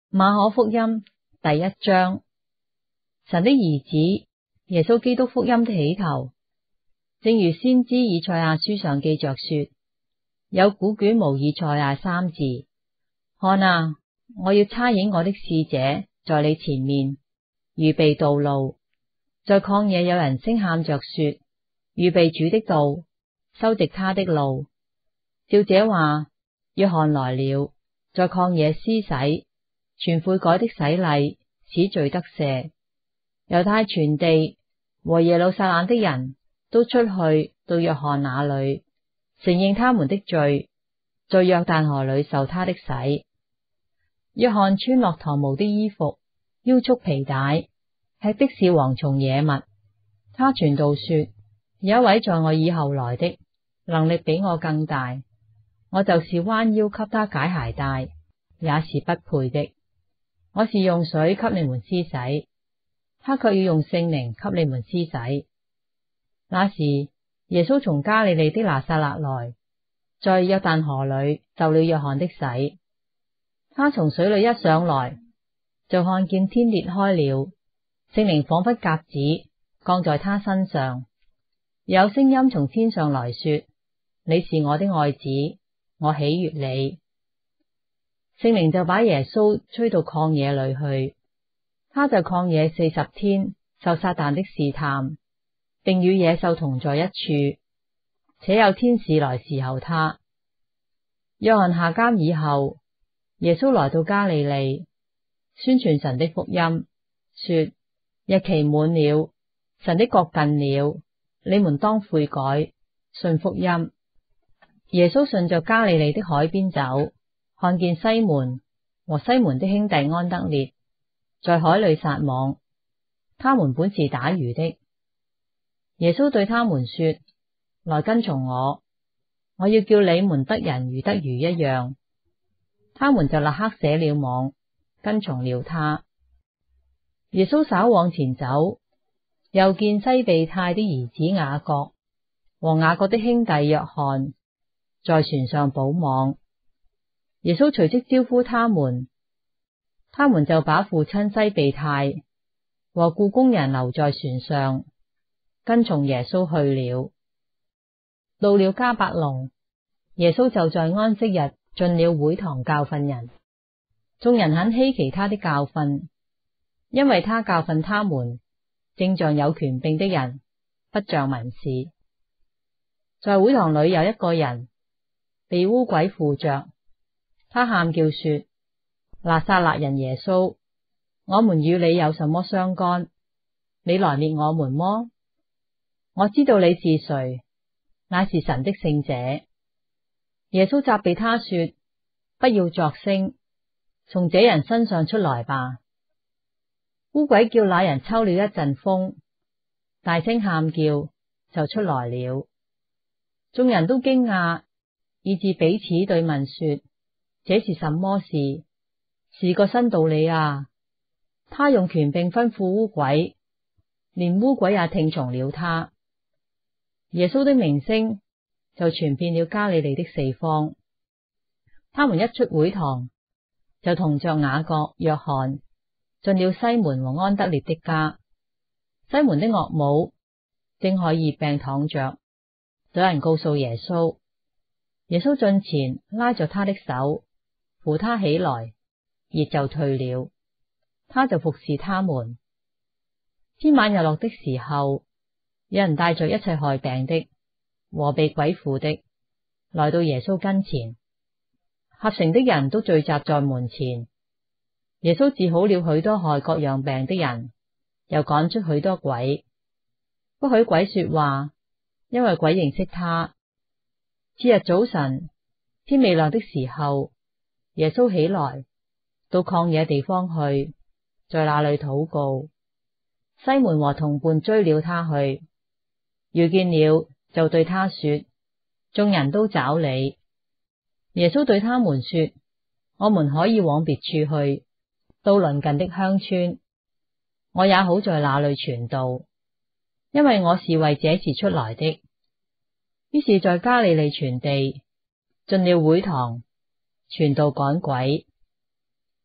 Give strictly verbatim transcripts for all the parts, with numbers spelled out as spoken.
馬可福音第一章，神的兒子耶穌基督福音的起頭，正如先知以賽亞書上記着說：有古卷無以賽亞三字，看啊，我要差遣我的使者在你前面，預備道路。在曠野有人聲喊着說：預備主的道，修直他的路。照這話，約翰來了，在曠野施洗，傳悔改的洗禮，使罪得赦。猶太全地和耶路撒冷的人都出去到約翰那裏，承認他們的罪，在約旦河裏受他的洗。約翰穿駱駝毛的衣服，腰束皮帶，吃的是蝗蟲野蜜。他傳道說：有一位在我以後來的，能力比我更大，我就是彎腰給他解鞋帶，也是不配的。我是用水給你們施洗，他卻要用聖靈給你們施洗。那時，耶穌從加利利的拿撒勒來，在約旦河裏受了約翰的洗。他從水裏一上來，就看見天裂開了，聖靈仿佛鴿子降在他身上，有聲音從天上來說：你是我的愛子，我喜悅你。聖靈就把耶穌吹到曠野裏去，他在曠野四十天受撒旦的試探，並與野獸同在一處，且有天使來侍候他。約翰下監以後，耶穌來到加利利，宣傳神的福音，說：日期滿了，神的國近了，你們當悔改，信福音。耶穌順着加利利的海邊走，看見西門和西門的兄弟安德烈在海裏撒網，他們本是打魚的。耶穌對他們說：來跟從我，我要叫你們得人如得魚一樣。他們就立刻捨了網，跟從了他。耶穌稍往前走，又見西庇太的兒子雅各和雅各的兄弟約翰在船上補網。耶穌隨即招呼他們，他們就把父親西庇太和僱工人留在船上，跟從耶穌去了。到了迦百農，耶穌就在安息日進了會堂教訓人。眾人很稀奇他的教訓，因為他教訓他們，正像有權柄的人，不像文士。在會堂裏有一個人被污鬼附着，他喊叫說：拿撒勒人耶穌，我們與你有什麼相干？你來滅我們麼？我知道你是誰，乃是神的聖者。耶穌責備他說：不要作聲，從這人身上出來吧。污鬼叫那人抽了一陣風，大聲喊叫，就出來了。眾人都驚訝，以致彼此對問說：這是什麼事？是個新道理啊！他用權柄吩咐污鬼，連污鬼也聽從了他。耶穌的名聲就傳遍了加利利的四方。他們一出會堂，就同着雅各、約翰進了西門和安德烈的家。西門的岳母正害熱病躺着，有人告訴耶穌。耶穌進前拉着他的手，扶他起來，熱就退了，他就服侍他們。天晚日落的時候，有人帶着一切害病的和被鬼附的來到耶穌跟前，合城的人都聚集在門前。耶穌治好了許多害各樣病的人，又趕出許多鬼，不許鬼說話，因為鬼認識他。次日早晨，天未亮的時候，耶穌起來，到曠野地方去，在那裏禱告。西門和同伴追了他去，遇見了，就對他說：眾人都找你。耶穌對他們說：我們可以往別處去，到鄰近的鄉村，我也好在那裏傳道，因為我是為這事出來的。於是，在加利利全地進了會堂，傳道趕鬼。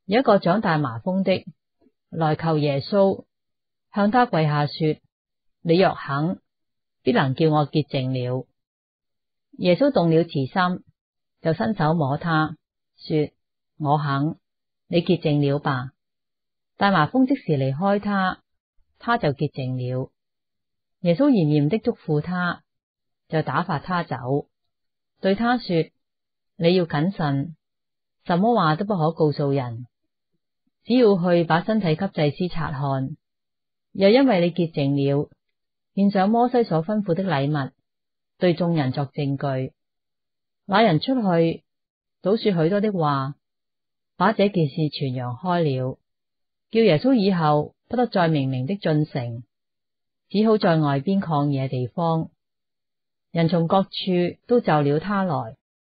有一個長大麻風的來求耶穌，向他跪下說：你若肯，必能叫我潔淨了。耶穌動了慈心，就伸手摸他，說：我肯，你潔淨了吧。大麻風即時離開他，他就潔淨了。耶穌嚴嚴的囑咐他，就打發他走，對他說：你要謹慎，什麼話都不可告訴人，只要去把身體給祭司察看，又因為你潔淨了，獻上摩西所吩咐的禮物，對眾人作證據。那人出去，倒說許多的話，把這件事傳揚開了，叫耶穌以後不得再明明的進城，只好在外邊曠野地方。人從各處都就了他來。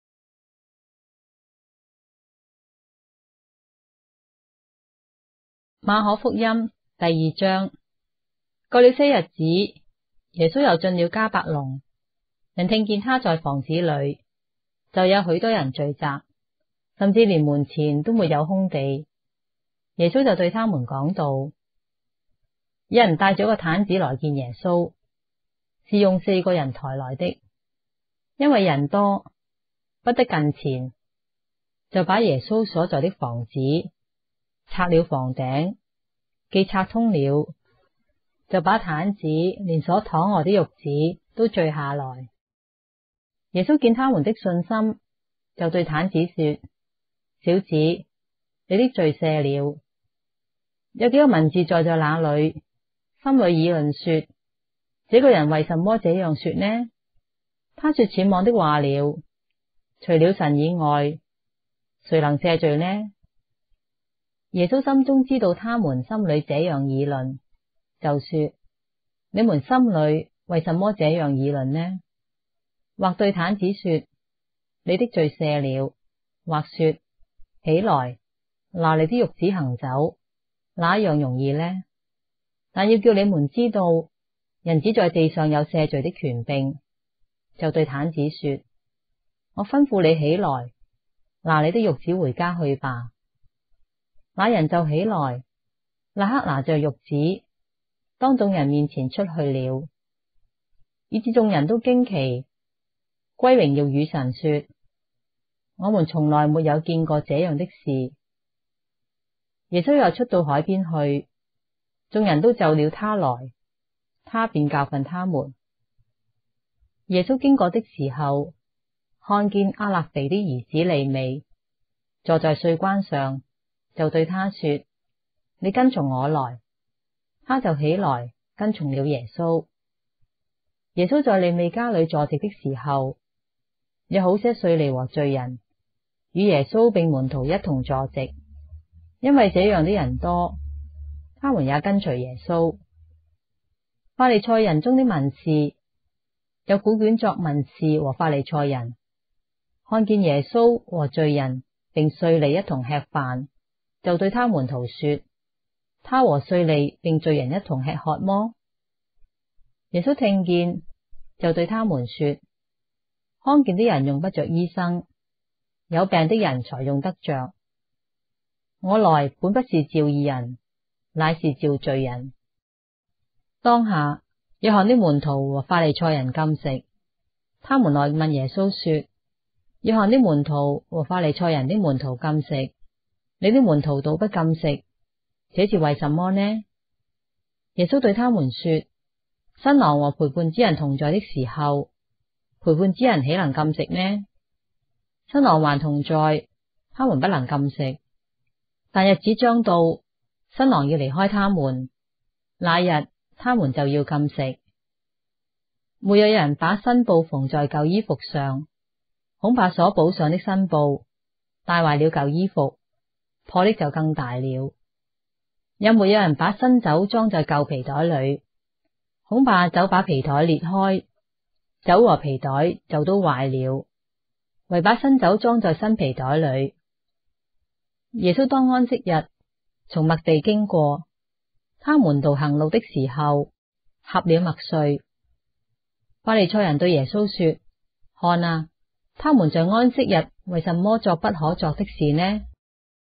馬可福音第二章。過了些日子，耶穌又進了迦百農，人聽見他在房子裏，就有許多人聚集，甚至連門前都沒有空地。耶穌就對他們講道。有人帶咗個癱子來見耶穌，是用四個人抬來的，因為人多，不得近前，就把耶穌所在的房子拆了房頂，既拆通了，就把癱子連所躺臥的褥子都縋下來。耶穌見他們的信心，就對癱子說：小子，你的罪赦了。有幾個文士在在那裏，心裏議論說：這個人為什麼這樣說呢？他說僭妄的話了。除了神以外，誰能赦罪呢？耶穌心中知道他們心裏這樣議論，就說：你們心裏為什麼這樣議論呢？或對癱子說：你的罪赦了。或說：起來，拿你的褥子行走，哪樣容易呢？但要叫你們知道，人子在地上有赦罪的權柄。就對癱子說：我吩咐你起來，拿你的褥子回家去吧。那人就起來，立刻拿着褥子，當眾人面前出去了，以致眾人都驚奇，歸榮耀與神說：我們從來沒有見過這樣的事。耶穌又出到海邊去，眾人都就了他來，他便教訓他們。耶穌經過的時候，看見亞勒腓的兒子利未坐在稅關上，就對他說：你跟從我來。他就起來跟從了耶穌。耶穌在利未家裏坐席的時候，有好些稅吏和罪人與耶穌並門徒一同坐席，因為這樣的人多，他們也跟隨耶穌。法利賽人中的文士，有古卷作文士和法利賽人，看見耶穌和罪人並稅吏一同吃飯，就對他門徒說：他和稅吏並罪人一同吃喝麼？耶穌聽見，就對他們說：康健的人用不着醫生，有病的人才用得着。我來本不是召義人，乃是召罪人。當下，約翰的門徒和法利賽人禁食，他們來問耶穌說：約翰的門徒和法利賽人的門徒禁食，你的門徒倒不禁食，這是為什麼呢？耶穌對他們說：新郎和陪伴之人同在的時候，陪伴之人豈能禁食呢？新郎還同在，他們不能禁食。但日子將到，新郎要離開他們，那日他們就要禁食。沒有人把新布縫在舊衣服上，恐怕所補上的新布帶壞了舊衣服，破的就更大了。也沒有人把新酒裝在舊皮袋裏，恐怕酒把皮袋裂開，酒和皮袋就都壞了。唯把新酒裝在新皮袋裏。耶穌當安息日從麥地經過，他門徒行路的時候，掐了麥穗。法利賽人對耶穌說：看啊，他們在安息日為什麼作不可作的事呢？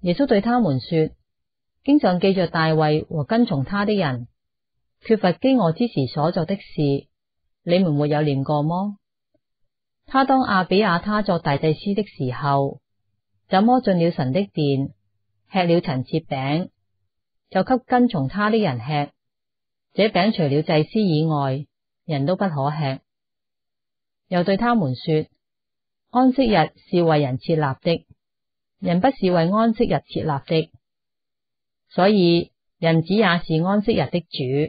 耶穌對他們說：經上記着大衛和跟從他的人，缺乏饑餓之時所做的事，你們沒有念過麼？他當亞比亞他作大祭司的時候，怎麼進了神的殿，吃了陳設餅，就給跟從他的人吃。這餅除了祭司以外，人都不可吃。又對他們說：安息日是為人設立的，人不是為安息日設立的，所以人子也是安息日的主。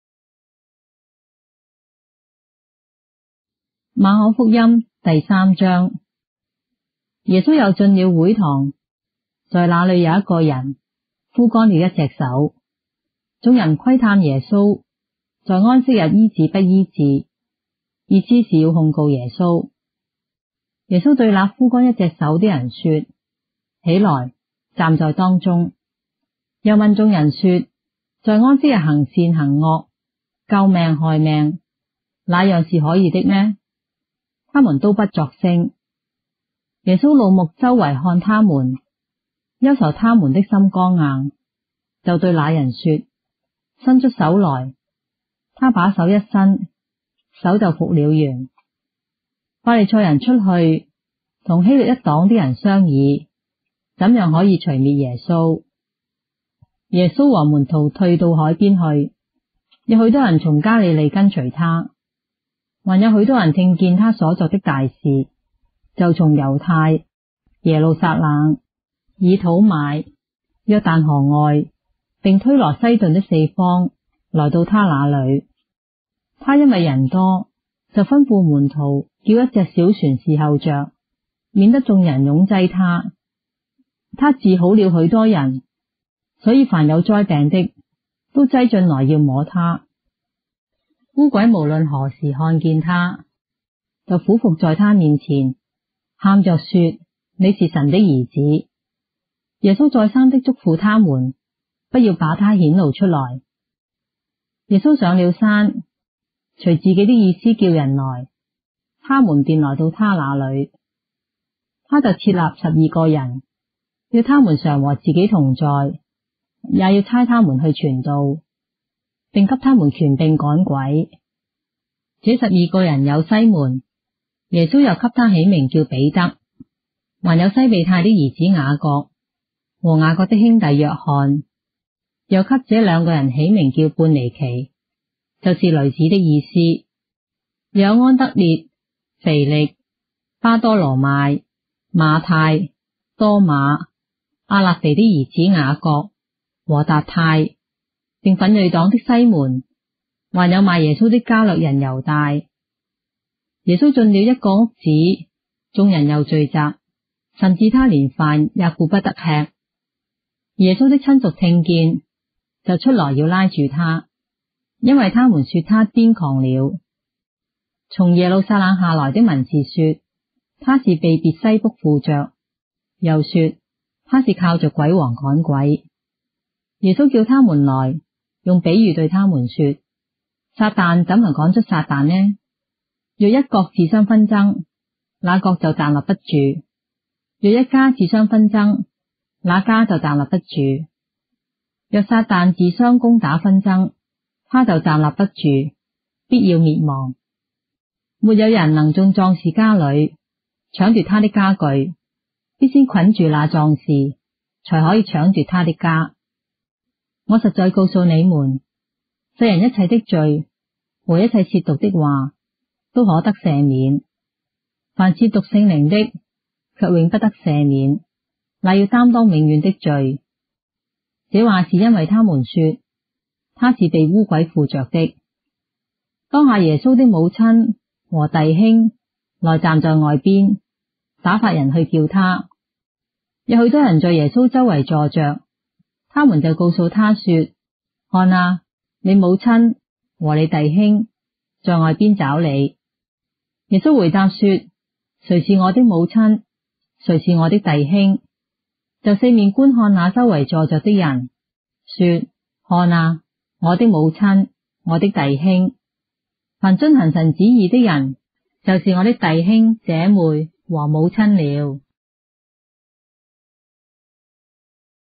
馬可福音第三章。耶穌又進了會堂，在那裡有一個人枯乾了一隻手，眾人窺探耶穌在安息日醫治不醫治，意思是要控告耶穌。耶穌對那枯乾一隻手的人說：起來，站在當中。又問眾人說：在安息日行善行惡，救命害命，哪樣是可以的呢？他們都不作聲。耶穌怒目周圍看他們，憂愁他們的心剛硬，就對那人說：伸出手來。他把手一伸，手就復了原。法利賽人出去，同希律一黨的人商議，怎樣可以除滅耶穌。耶穌和門徒退到海邊去，有許多人從加利利跟隨他，還有許多人聽見他所作的大事，就從猶太、耶路撒冷、以土買、約旦河外，並推羅西頓的四方，來到他那裡。他因為人多，就吩咐門徒叫一隻小船侍候着，免得眾人擁擠他。他治好了許多人，所以凡有災病的都擠進來要摸他。污鬼無論何時看見他，就俯伏在他面前，喊着說：你是神的兒子。耶穌再三的囑咐他們，不要把他顯露出來。耶穌上了山，隨自己的意思叫人來，他們便來到他那裡。他就設立十二個人，要他們常和自己同在，也要差他們去傳道，並給他們權柄趕鬼。這十二個人有西門，耶穌又給他起名叫彼得，還有西庇太的兒子雅各和雅各的兄弟約翰，又給這兩個人起名叫半尼其，就是雷子的意思。又有安德烈、腓力、巴多羅買、馬太、多馬、亞勒腓的兒子雅各和達太，並奮銳黨的西門，還有賣耶穌的加略人猶大。耶穌進了一個屋子，眾人又聚集，甚至他連飯也顧不得吃。耶穌的親屬聽見，就出來要拉住他，因為他們說他癲狂了。從耶路撒冷下來的文士說他是被別西卜附着，又說他是靠着鬼王趕鬼。耶穌叫他們來，用比喻對他們說：撒旦怎能趕出撒旦呢？若一國自相紛爭，那國就站立不住；若一家自相紛爭，那家就站立不住。若撒旦自相攻打紛爭，他就站立不住，必要滅亡。沒有人能進壯士家裡搶奪他的家具，必先捆住那壯士，才可以搶奪他的家。我實在告訴你們，世人一切的罪和一切褻瀆的話都可得赦免，凡褻瀆聖靈的卻永不得赦免，那要擔當永遠的罪。這話是因為他們說他是被污鬼附着的。當下耶穌的母親和弟兄來站在外邊，打發人去叫他。有許多人在耶穌周圍坐着，他們就告訴他說：看啊，你母親和你弟兄在外邊找你。耶穌回答說：誰是我的母親？誰是我的弟兄？就四面觀看那周圍坐着的人，說：看啊，我的母親，我的弟兄。凡遵行神旨意的人，就是我的弟兄姐妹和母親了。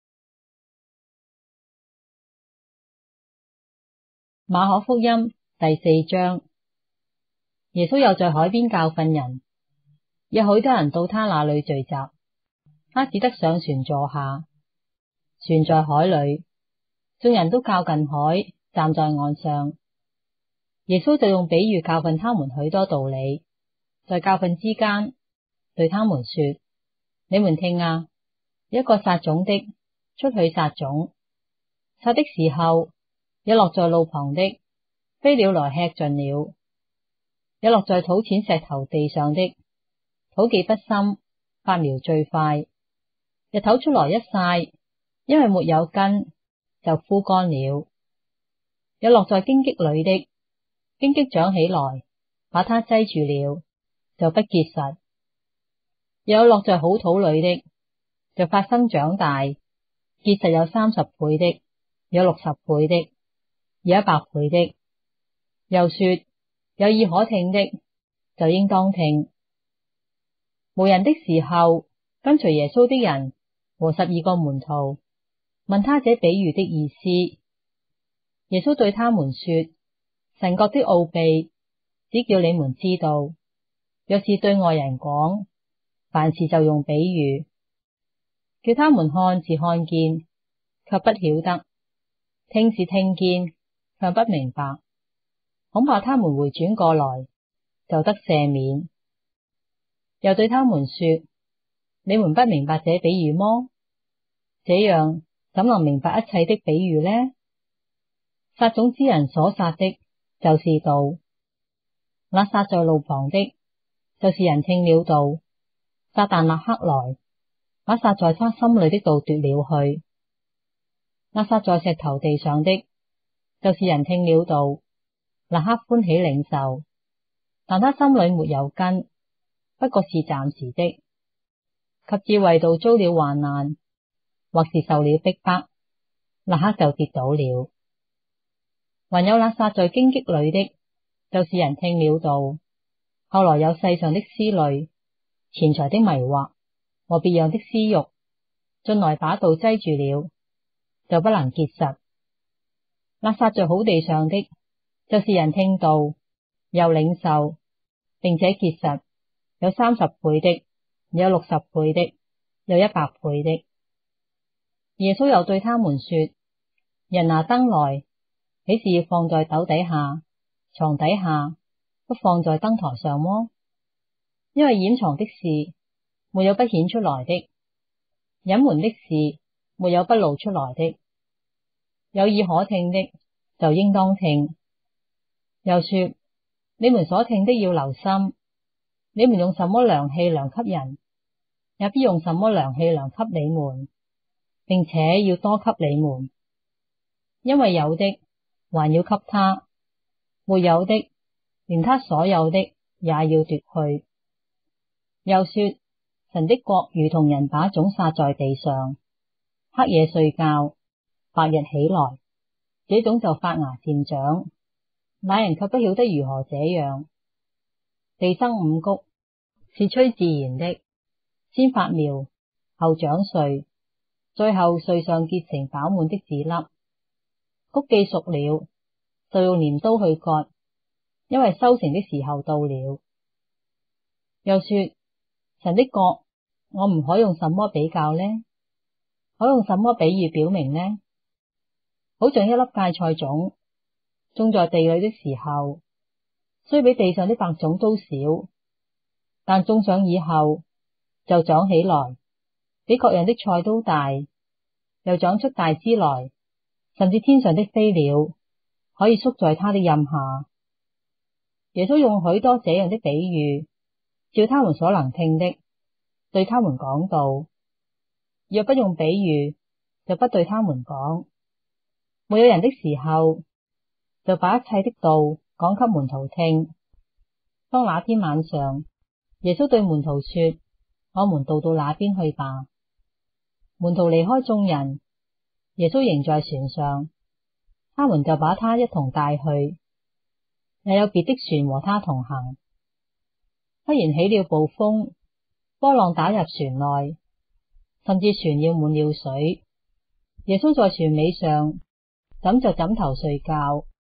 馬可福音第四章，耶穌又在海邊教訓人，有許多人到他那裏聚集，他只得上船坐下。船在海裏，眾人都靠近海，站在岸上。耶穌就用比喻教訓他們許多道理，在教訓之間，對他們說：你們聽啊，一個撒種的出去撒種，撒的時候，有落在路旁的，飛鳥來吃盡了；有落在土淺石頭地上的，土既不深，發苗最快，日頭出來一曬，因為沒有根，就枯乾了；有落在荊棘裏的，荊棘長起來，把它擠住了，就不結實；又有落在好土裏的，就發生長大，結實有三十倍的，有六十倍的，有一百倍的。又說，有耳可聽的，就應當聽。無人的時候，跟隨耶穌的人和十二個門徒問他這比喻的意思。耶穌對他們說：神國的奧秘，只叫你們知道。若是對外人講，凡事就用比喻，叫他們看是看見，卻不曉得；聽是聽見，卻不明白。恐怕他們回轉過來，就得赦免。又對他們說：你們不明白這比喻麼？這樣怎能明白一切的比喻呢？撒種之人所撒的，就是道。那撒在路旁的，就是人聽了道，撒旦立刻來，把撒在他心裏的道奪了去。那撒在石頭地上的，就是人聽了道，立刻歡喜領受，但他心裏沒有根，不過是暫時的，及至為道遭了患難，或是受了逼迫，立刻就跌倒了。還有那撒在荊棘裏的，就是人聽了道，後來有世上的思慮、錢財的迷惑和別樣的私慾，進來把道擠住了，就不能結實。那撒在好地上的，就是人聽道，又領受，並且結實，有三十倍的，有六十倍的，有一百倍的。耶穌又對他們說：人拿燈來，豈是要放在斗底下、床底下，不放在燈臺上麼？因為掩藏的事，沒有不顯出來的；隱瞞的事，沒有不露出來的。有耳可聽的，就應當聽。又說，你們所聽的要留心，你們用什麼量器量給人，也必用什麼量器量給你們，並且要多給你們。因為有的還要給他，沒有的連他所有的也要奪去。又說，神的國如同人把種撒在地上，黑夜睡覺，白日起來，這種就發芽漸長。那人卻不曉得如何這樣。地生五穀，是趨自然的，先發苗，後長穗，最後穗上結成飽滿的籽粒。穀既熟了，就用鐮刀去割，因為收成的時候到了。又說，神的國，我們可用什麼比較呢？可用什麼比喻表明呢？好像一粒芥菜種，種在地裏的時候，雖比地上的白種都小，但種上以後就長起來，比各樣的菜都大，又長出大枝來，甚至天上的飛鳥可以宿在它的蔭下。耶穌用許多這樣的比喻，照他們所能聽的，對他們講道。若不用比喻，就不對他們講。沒有人的時候，就把一切的道講給門徒聽。當那天晚上，耶穌對門徒說：我們渡到那邊去吧。門徒離開眾人，耶穌仍在船上，他們就把他一同帶去。也有別的船和他同行。忽然起了暴風，波浪打入船內，甚至船要滿了水。耶穌在船尾上，枕着枕頭睡覺。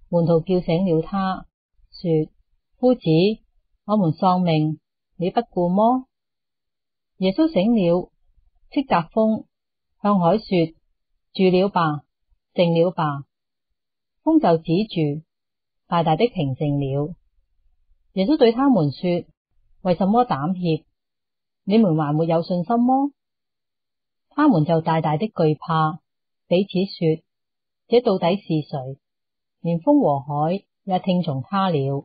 門徒叫醒了他，說：夫子，我們喪命，你不顧麼？耶穌醒了，斥責風，向海說：住了吧，靜了吧。風就止住，大大的平靜了。耶穌對他們說：為什麼膽怯？你們還沒有信心麼？他們就大大的懼怕，彼此說：這到底是誰？連風和海也聽從他了。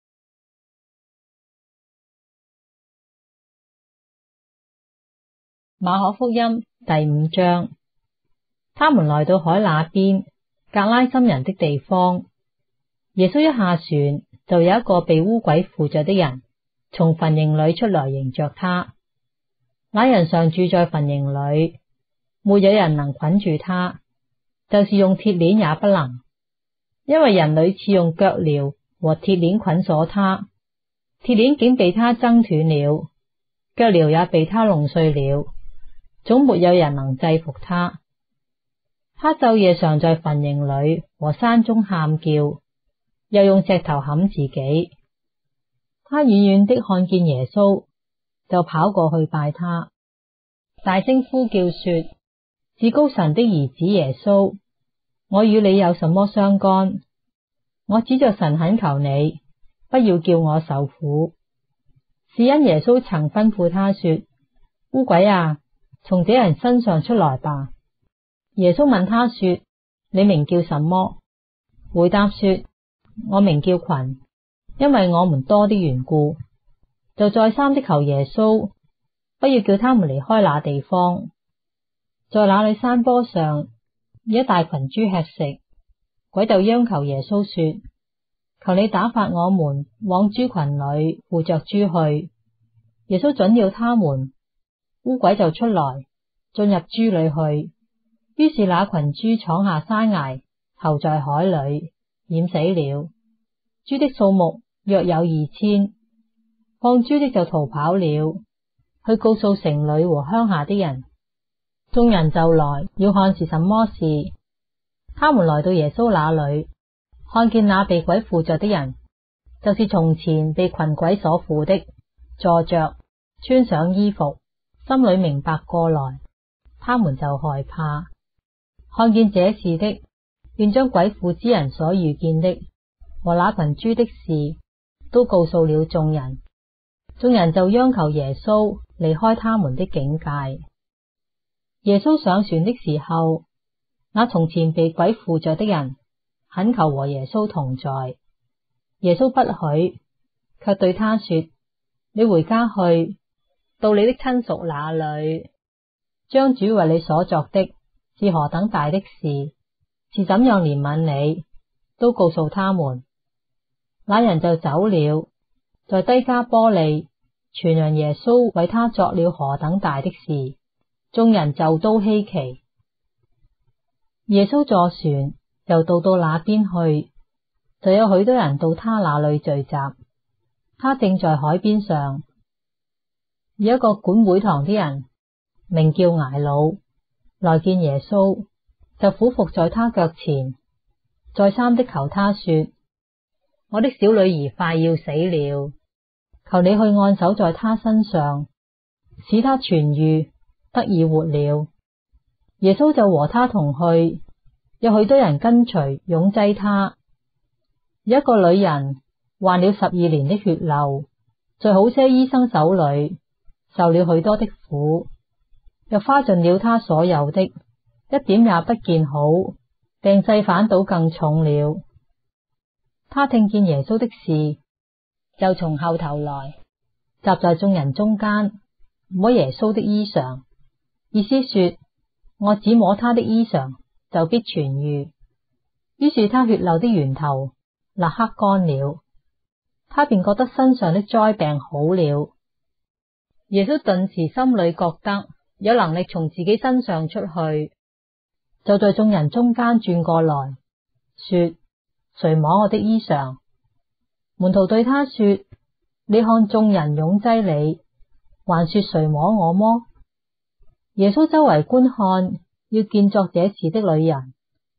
馬可福音第五章。他們來到海那邊，格拉森人的地方。耶穌一下船，就有一個被污鬼附着的人從墳塋裏出來迎着他。那人常住在墳塋裏，沒有人能捆住他，就是用鐵鏈也不能，因為人屢次用腳鐐和鐵鏈捆鎖他，鐵鏈竟被他掙斷了，腳鐐也被他弄碎了，總沒有人能制服他。他晝夜常在墳塋裏和山中喊叫，又用石頭砍自己。他遠遠的看見耶穌，就跑過去拜他，大聲呼叫說：至高神的兒子耶穌，我與你有什麼相干？我指着神懇求你，不要叫我受苦。是因耶穌曾吩咐他說：污鬼啊，從這人身上出來吧。耶穌問他說：你名叫什麼？回答說：我名叫群，因為我們多的緣故。就再三的求耶穌，不要叫他們離開那地方。在那裏山坡上，有一大群豬吃食，鬼就央求耶穌說：求你打發我們往豬群裏附着豬去。耶穌准了他們，污鬼就出來進入豬裏去。於是那群豬闖下山崖，投在海裏，淹死了。豬的數目約有二千。放豬的就逃跑了，去告訴城裏和鄉下的人。眾人就來要看是什麼事。他們來到耶穌那裏，看見那被鬼附着的人，就是從前被群鬼所附的，坐着，穿上衣服，心裏明白過來，他們就害怕。看見這事的，便將鬼附之人所遇見的和那群豬的事都告訴了眾人。眾人就央求耶穌離開他們的境界。耶穌上船的時候，那從前被鬼附着的人懇求和耶穌同在。耶穌不許，卻對他說：你回家去，到你的親屬那裏，將主為你所作的是何等大的事，是怎樣憐憫你，都告訴他們。那人就走了，在低加波利傳揚耶穌為他作了何等大的事，眾人就都稀奇。耶穌坐船又渡到那邊去，就有許多人到他那裏聚集。他正在海邊上，有一個管會堂的人，名叫睚魯，來見耶穌，就俯伏在他腳前，再三的求他說：我的小女兒快要死了，求你去按手在他身上，使他痊癒，得以活了。耶穌就和他同去，有許多人跟隨，擁擠他。有一個女人患了十二年的血漏，在好些醫生手裏受了許多的苦，又花盡了他所有的，一點也不見好，病勢反倒更重了。他聽見耶穌的事，就從後頭來，集在眾人中間，摸耶穌的衣裳，意思說：我只摸他的衣裳，就必痊癒。於是他血漏的源頭立刻乾了，他便覺得身上的災病好了。耶穌頓時心裏覺得有能力從自己身上出去，就在眾人中間轉過來，說：誰摸我的衣裳？門徒對他說：你看眾人擁擠你，還說誰摸我麼？耶穌周圍觀看，要見作這事的女人，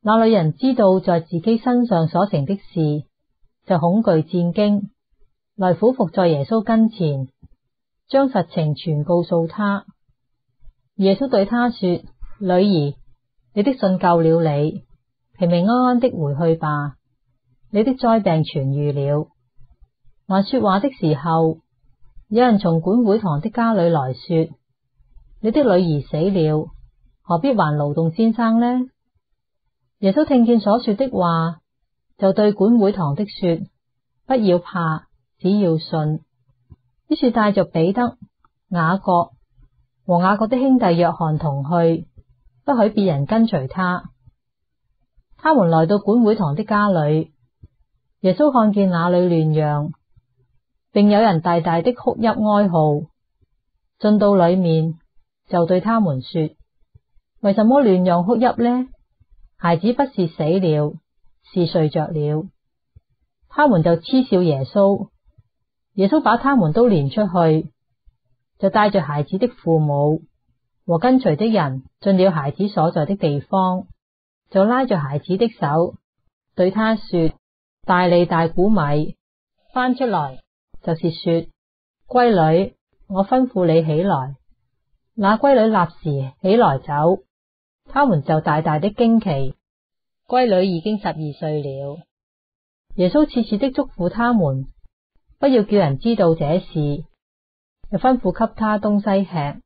那女人知道在自己身上所成的事，就恐懼戰驚，來俯伏在耶穌跟前，將實情全告訴他。耶穌對他說：女兒，你的信救了你，平平安安的回去吧，你的災病痊癒了。還說話的時候，有人從管會堂的家裏來說：你的女兒死了，何必還勞動先生呢？耶穌聽見所說的話，就對管會堂的說：不要怕，只要信。於是帶着彼得、雅各和雅各的兄弟約翰同去，不許別人跟隨他。他們來到管會堂的家裏，耶穌看見那裏亂嚷，並有人大大的哭泣哀號，進到裏面，就對他們說：為什麼亂嚷哭泣呢？孩子不是死了，是睡着了。他們就嗤笑耶穌。耶穌把他們都攆出去，就帶着孩子的父母和跟隨的人進了孩子所在的地方，就拉着孩子的手，對他說：大利大古米，翻出來，就是說，閨女，我吩咐你起來。那閨女立時起來走，他們就大大的驚奇，閨女已經十二歲了。耶穌切切的囑咐他們，不要叫人知道這事，又吩咐給他東西吃。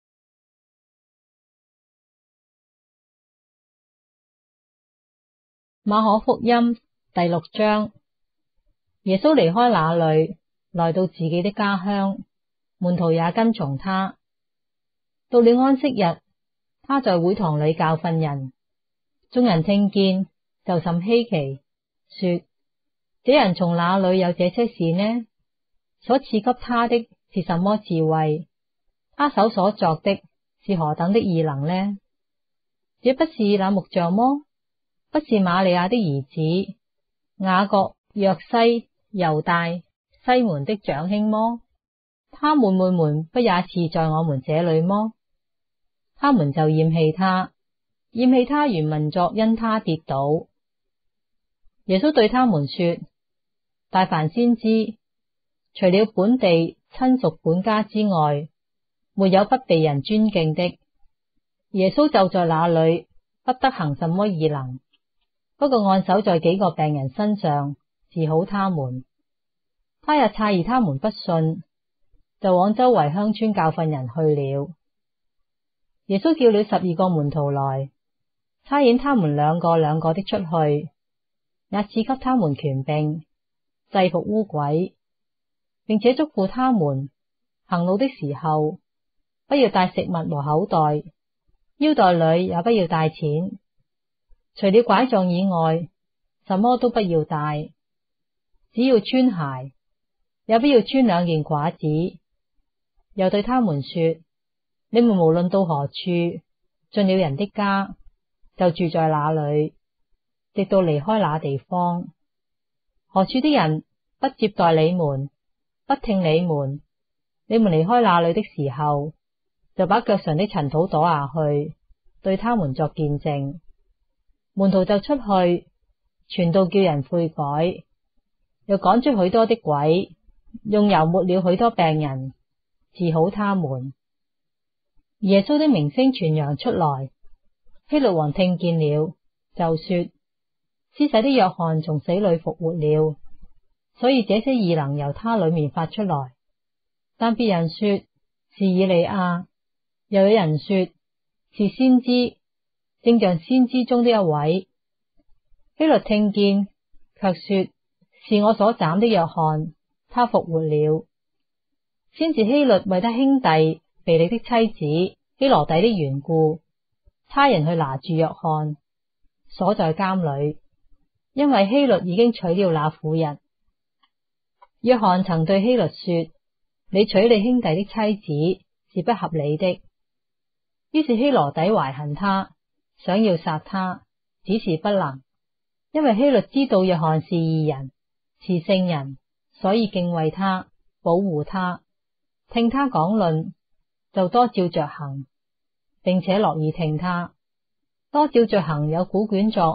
馬可福音第六章。耶穌離開那裏，來到自己的家鄉，門徒也跟從他。到了安息日，他在會堂裏教訓人，眾人聽見就甚稀奇，說：這人從哪裏有這些事呢？所賜給他的是什麼智慧？他手所作的是何等的異能呢？這不是那木匠麼？不是瑪利亞的兒子雅各、約西、猶大、西門的長兄麼？他妹妹們不也是在我們這裏麼？他們就厭棄他，厭棄他原文作因他跌倒。耶穌對他們說：大凡先知，除了本地親屬本家之外，沒有不被人尊敬的。耶穌就在那裏，不得行什麼異能，不過按手在幾個病人身上，治好他們。他也詫異他們不信，就往周圍鄉村教訓人去了。耶穌叫了十二個門徒來，差遣他們兩個兩個的出去，也賜給他們權柄，制服污鬼，並且囑咐他們行路的時候，不要帶食物和口袋，腰帶裏也不要帶錢，除了拐杖以外，什麼都不要帶，只要穿鞋，也不要穿兩件褂子。又對他們說：你們無論到何處，進了人的家，就住在那裏，直到離開那地方。何處的人不接待你們，不聽你們，你們離開那裏的時候，就把腳上的塵土跺下去，對他們作見證。門徒就出去傳道，叫人悔改，又趕出許多的鬼，用油抹了許多病人，治好他們。耶穌的名聲傳揚出來，希律王聽見了，就說：施洗的約翰從死裏復活了，所以這些異能由他裏面發出來。但別人說是以利亞，又有人說是先知，正像先知中的一位。希律聽見，卻說是我所斬的約翰，他復活了。先是希律為他兄弟腓力的妻子希羅底的緣故，差人去拿住約翰，鎖在監裏，因為希律已經娶了那婦人。約翰曾對希律說：你娶你兄弟的妻子是不合理的。於是希羅底懷恨他，想要殺他，只是不能，因為希律知道約翰是義人，是聖人，所以敬畏他，保護他，聽他講論，就多照着行，並且樂意聽他。多照着行有古卷作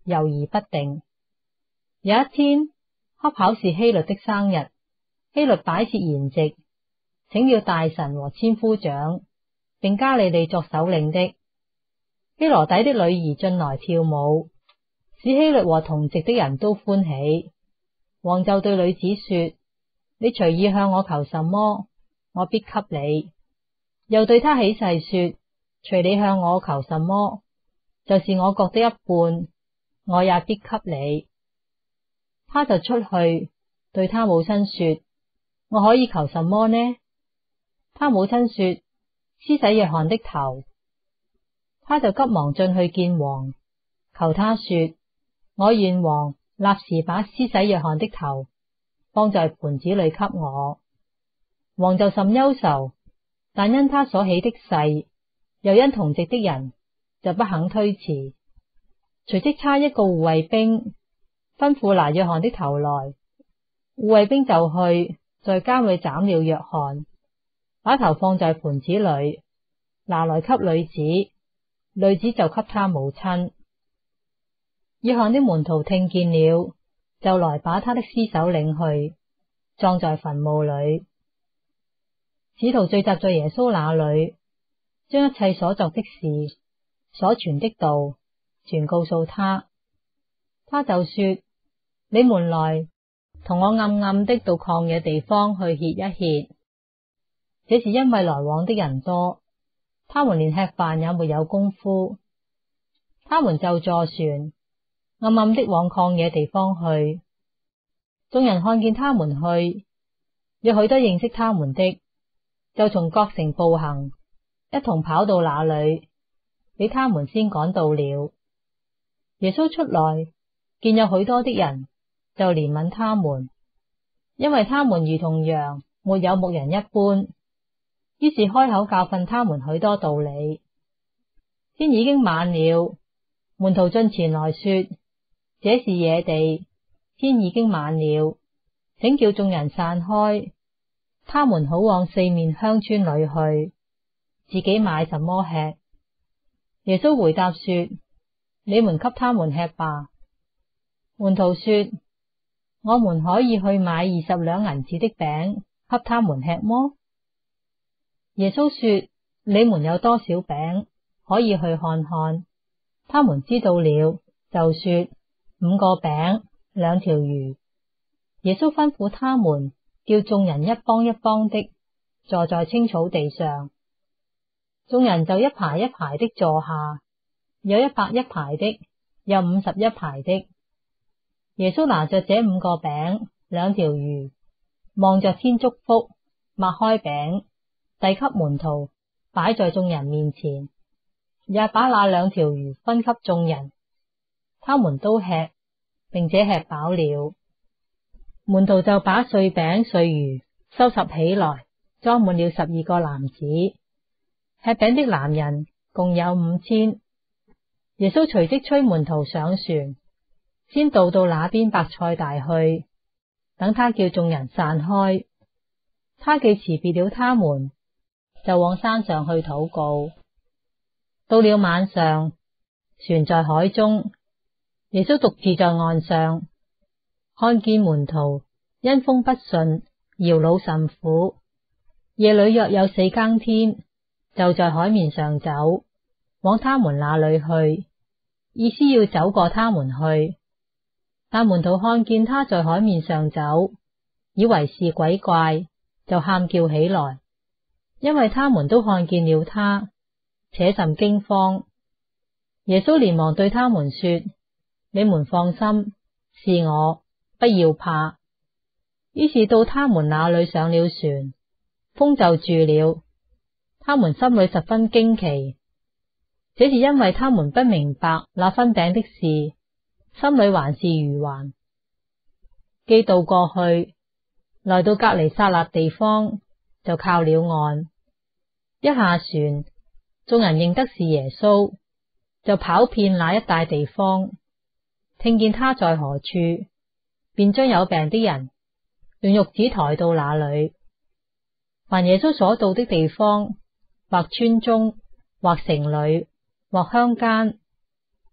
猶豫不定。有一天，恰巧是希律的生日，希律擺設筵席，請了大臣和千夫長，並加利利作首領的。希羅底的女兒進來跳舞，使希律和同席的人都歡喜。王就對女子說：你隨意向我求什麼，我必給你。又對她起誓說：隨你向我求什麼，就是我國的一半，我也必給你。她就出去對她母親說：我可以求什麼呢？她母親說：施洗約翰的頭。她就急忙進去見王，求他說：我願王立時把施洗約翰的頭放在盤子裏給我。王就甚憂愁，但因他所起的誓，又因同席的人，就不肯推辭。隨即差一個護衛兵吩咐拿約翰的頭來，護衛兵就去在監裏斬了約翰，把頭放在盤子裏，拿來給女子，女子就給他母親。約翰的門徒聽見了，就來把他的屍首領去，葬在墳墓裏。使徒聚集在耶穌那裏，將一切所作的事、所傳的道，全告訴他。他就說：你們來，同我暗暗的到曠野地方去歇一歇。這是因為來往的人多，他們連吃飯也沒有功夫。他們就坐船，暗暗的往曠野地方去。眾人看見他們去，有許多認識他們的，就從各城步行，一同跑到那裏，比他們先趕到了。耶穌出來，見有許多的人，就憐憫他們，因為他們如同羊沒有牧人一般。於是開口教訓他們許多道理。天已經晚了，門徒進前來說：這是野地，天已經晚了，請叫眾人散開，他們好往四面鄉村裏去，自己買什麼吃。耶穌回答說：你們給他們吃吧。門徒說：我們可以去買二十兩銀子的餅給他們吃麼？耶穌說：你們有多少餅，可以去看看。他們知道了，就說：五個餅，兩條魚。耶穌吩咐他們，叫眾人一幫一幫的坐在青草地上。眾人就一排一排的坐下，有一百一排的，有五十一排的。耶穌拿着這五個餅，兩條魚，望着天祝福，擘開餅，遞給門徒，擺在眾人面前，也把那兩條魚分給眾人。他們都吃，並且吃飽了。門徒就把碎餅碎魚收拾起來，裝滿了十二個籃子。吃餅的男人共有五千。耶穌隨即催門徒上船，先渡到那邊伯賽大去，等他叫眾人散開。他既辭別了他們，就往山上去禱告。到了晚上，船在海中，耶穌獨自在岸上，看見門徒因風不順，搖腦甚苦。夜裏約有四更天，就在海面上走，往他們那裏去，意思要走過他們去。但門徒看見他在海面上走，以為是鬼怪，就喊叫起來，因為他們都看見了他，且甚驚慌。耶穌連忙對他們說：你們放心，是我，不要怕。於是到他們那裏上了船，風就住了。他們心裏十分驚奇，這是因為他們不明白那分餅的事，心裏還是愚頑。既渡過去，來到革尼撒勒地方，就靠了岸。一下船，眾人認得是耶穌，就跑遍那一帶地方，聽見他在何處，便將有病的人用褥子抬到那裏。凡耶穌所到的地方，或村中，或城裏，或鄉間，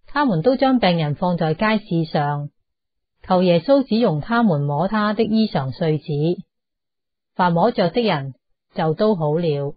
他們都將病人放在街市上，求耶穌只容他們摸他的衣裳繸子，凡摸着的人就都好了。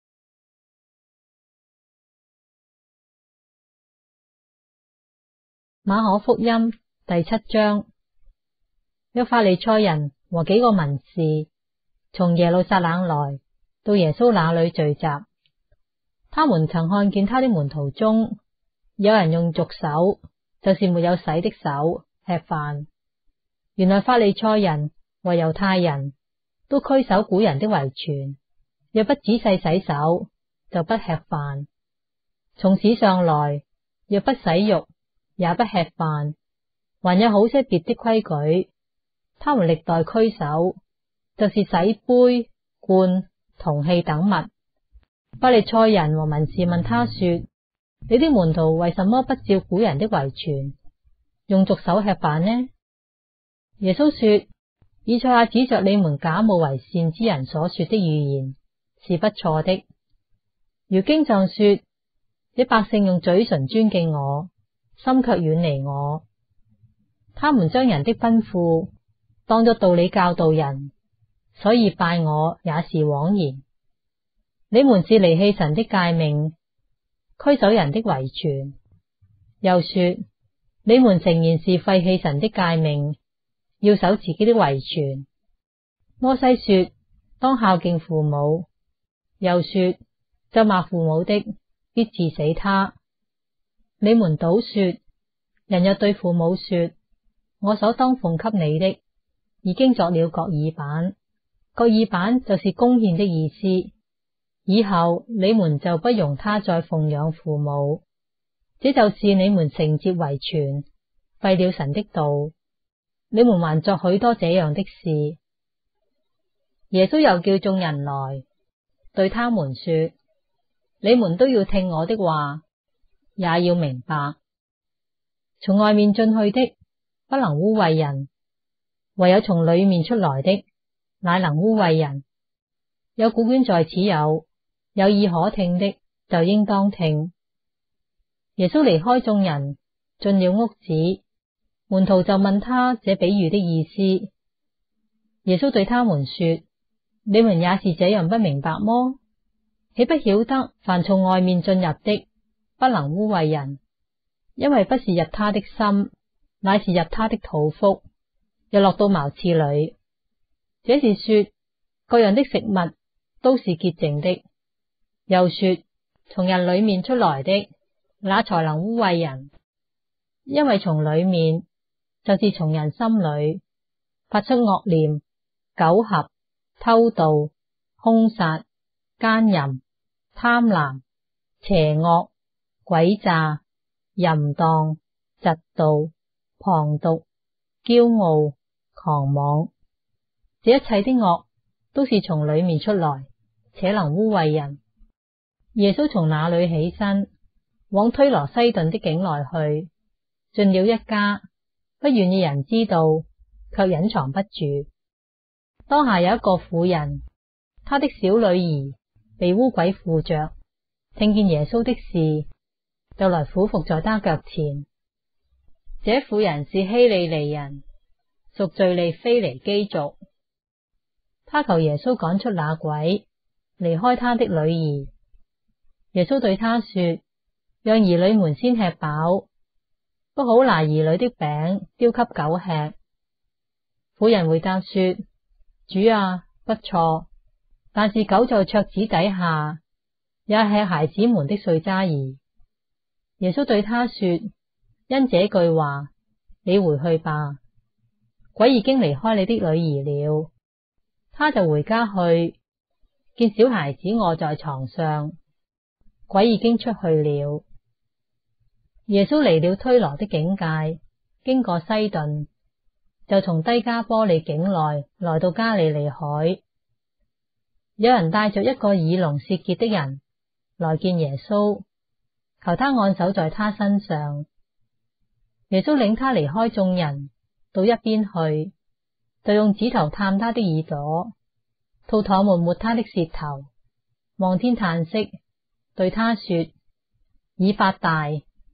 馬可福音第七章。有法利賽人和幾個文士從耶路撒冷來到耶穌那裏聚集，他們曾看見他的門徒中有人用俗手，就是沒有洗的手吃飯。原來法利賽人和猶太人都拘守古人的遺傳，若不仔細洗手就不吃飯。從市上來，若不洗肉也不吃飯。還有好些別的規矩，他們歷代拘守，就是洗杯、罐、銅器等物。法利賽人和文士問他說：你的門徒為什麼不照古人的遺傳，用俗手吃飯呢？耶穌說：以賽亞指着你們假冒為善之人所說的預言是不錯的。如經上說：這百姓用嘴唇尊敬我，心卻遠離我。他們將人的吩咐當作道理教導人，所以拜我也是枉然。你們是離棄神的誡命，拘守人的遺傳。又說：你們誠然是廢棄神的誡命，要守自己的遺傳。摩西說：當孝敬父母。又說：咒罵父母的，必治死他。你們倒說：人若對父母說：我所當奉給你的，已經作了各耳板。各耳板就是供獻的意思。以後你們就不容他再奉養父母，這就是你們承接遺傳，廢了神的道。你們還作許多這樣的事。耶穌又叫眾人來，對他們說：你們都要聽我的話，也要明白，從外面進去的不能污穢人，唯有從裡面出來的，乃能污穢人。有古卷在此有，有耳可聽的就應當聽。耶穌離開眾人，進了屋子，門徒就問他這比喻的意思。耶穌對他們說：你們也是這樣不明白麼？豈不曉得凡從外面進入的，不能污穢人，因為不是入他的心，乃是入他的肚腹，又落到茅廁裏。這是說各樣的食物都是潔淨的。又說從人裡面出來的，那才能污穢人，因為從裡面，就是從人心裡發出惡念、苟合、偷盜、兇殺、奸淫、貪婪、邪惡、詭詐、淫蕩、嫉妒、謗讟、驕傲、狂妄。這一切的惡都是從裡面出來，且能污穢人。耶穌從那裡起身，往推羅西頓的境內去，進了一家，不願意人知道，卻隱藏不住。當下有一個婦人，她的小女兒被污鬼附着，聽見耶穌的事，就來俯伏在他腳前。這婦人是希利尼人，屬敘利腓尼基族。他求耶穌趕出那鬼，離開他的女兒。耶穌對他說：讓兒女們先吃飽，不好拿兒女的餅丟給狗吃。婦人回答說：主啊，不錯，但是狗在桌子底下也吃孩子們的碎渣兒。耶穌對他說：因這句話，你回去吧，鬼已經離開你的女兒了。他就回家去，見小孩子臥在床上，鬼已經出去了。耶穌離了推羅的境界，經過西頓，就從低加波利境內來到加利利海。有人帶着一個耳聾舌結的人來見耶穌，求他按手在他身上。耶穌領他離開眾人，到一邊去，就用指頭探他的耳朵，吐唾沫抹他的舌頭，望天嘆息，對他說：以法大，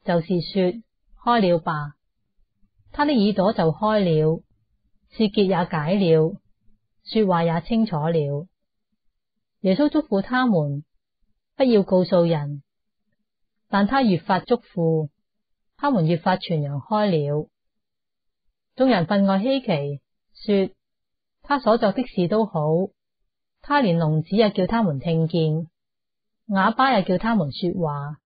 就是說，開了吧。他的耳朵就開了，舌結也解了，說話也清楚了。耶穌囑咐他們不要告訴人，但他越發囑咐，他們越發傳揚開了。眾人分外稀奇，說他所作的事都好，他連聾子也叫他們聽見，啞巴也叫他們說話。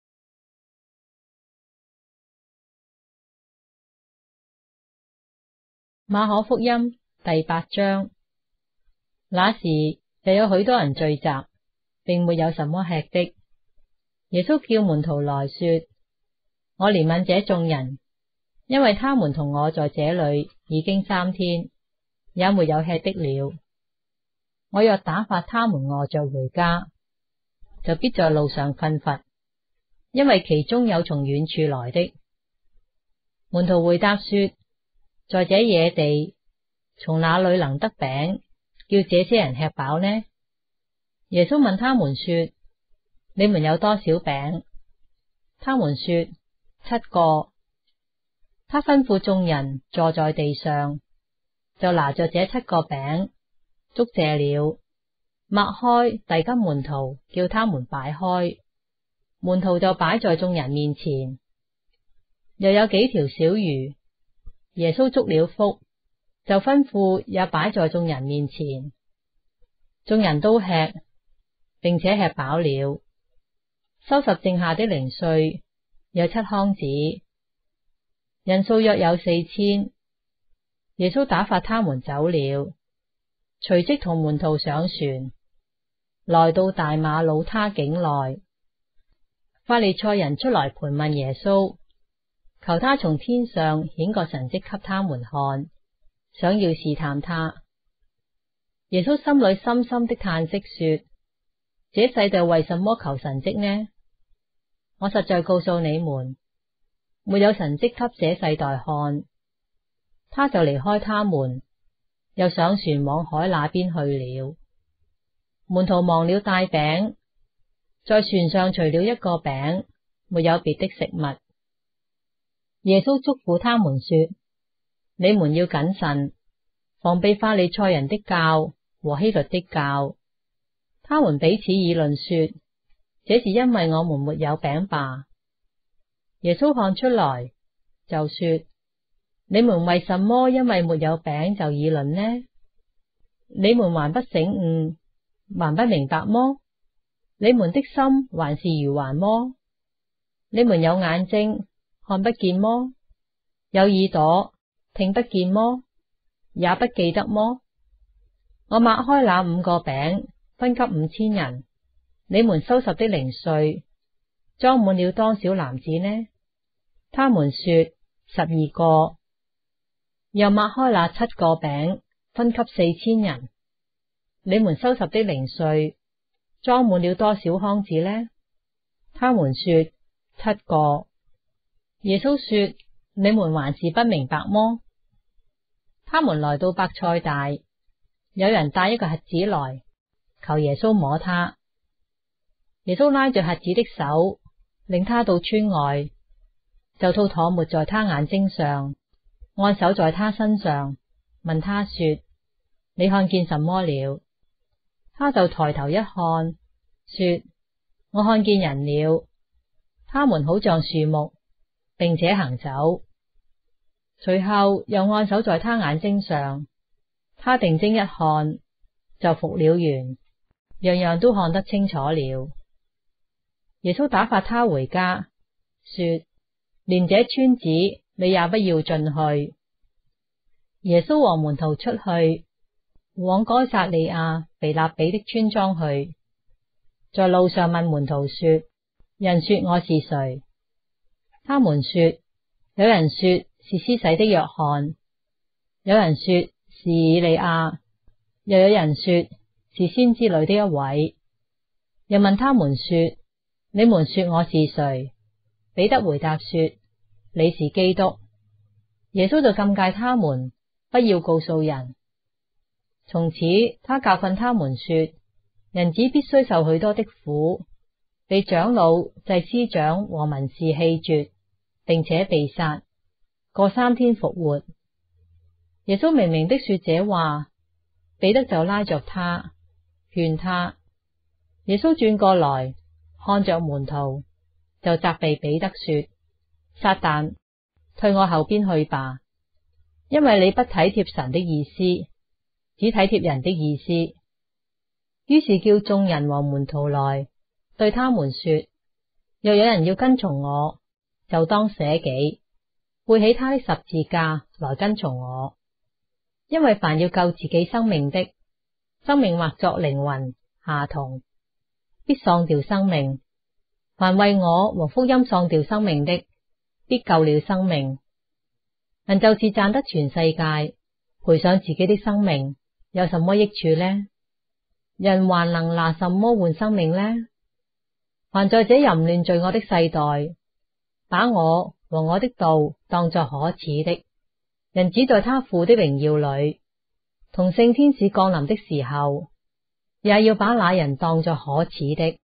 馬可福音第八章。那時又有許多人聚集，並沒有什麼吃的。耶穌叫門徒來說：我憐憫這眾人，因為他們同我在這裏已經三天，也沒有吃的了。我若打發他們餓着回家，就必在路上困乏，因為其中有從遠處來的。門徒回答說：在這野地，從哪裏能得餅，叫這些人吃飽呢？耶穌問他們說：你們有多少餅？他們說：七個。他吩咐眾人坐在地上，就拿着這七個餅，祝謝了，擘開遞給門徒，叫他們擺開。門徒就擺在眾人面前。又有幾條小魚，耶穌祝了福，就吩咐也擺在眾人面前。眾人都吃，並且吃飽了。收拾剩下的零碎有七筐子，人數約有四千。耶穌打發他們走了，隨即同門徒上船，來到大馬魯他境內。法利賽人出來盤問耶穌，求他從天上顯個神蹟給他們看，想要試探他。耶穌心裏深深的嘆息說：這世代為什麼求神蹟呢？我實在告訴你們，沒有神蹟給這世代看。他就離開他們，又上船往海那邊去了。門徒忘了帶餅，在船上除了一個餅，沒有別的食物。耶穌囑咐他們說：你們要謹慎，防備法利賽人的酵和希律的酵。他們彼此議論說：這是因為我們沒有餅吧？耶穌看出來，就說：你們為什麼因為沒有餅就議論呢？你們還不醒悟，還不明白麼？你們的心還是愚頑麼？你們有眼睛，看不見麼？有耳朵，聽不見麼？也不記得麼？我擘開那五個餅，分給五千人，你們收拾的零碎，裝滿了多少籃子呢？他們說：十二個。又擘開那七個餅，分給四千人，你們收拾的零碎，裝滿了多少筐子呢？他們說：七個。耶穌說：你們還是不明白麼？他們來到伯賽大，有人帶一個瞎子來，求耶穌摸他。耶穌拉着瞎子的手，領他到村外，就吐唾沫在他眼睛上，按手在他身上，問他說：你看見什麼了？他就抬頭一看，說：我看見人了，他們好像樹木，並且行走。隨後又按手在他眼睛上，他定睛一看，就復了原，樣樣都看得清楚了。耶穌打發他回家，說：連這村子你也不要進去。耶穌和門徒出去，往該撒利亞腓立比的村莊去，在路上問門徒說：人說我是誰？他們說：有人說是施洗的約翰，有人說是以利亞，又有人說是先知裏的一位。又問他們說：你們說我是誰？彼得回答說：你是基督。耶穌就禁戒他們不要告訴人。從此他教訓他們說：人子必須受許多的苦，被長老、祭司長和文士棄絕， 並且被殺，過三天復活。耶穌明明的說這話，彼得就拉着他，勸他。耶穌轉過來，看着門徒，就責備彼得說：撒旦，退我後邊去吧，因為你不體貼神的意思，只體貼人的意思。於是叫眾人和門徒來，對他們說：若有人要跟從我，就當捨己，背起他的十字架來跟從我。因為凡要救自己生命的，生命或作靈魂下同，必喪掉生命；凡為我和福音喪掉生命的，必救了生命。人就是賺得全世界，賠上自己的生命，有什麼益處呢？人還能拿什麼換生命呢？凡在這淫亂罪惡的世代，把我和我的道當作可恥的，人子在他父的榮耀裏，同聖天使降臨的時候，也要把那人當作可恥的。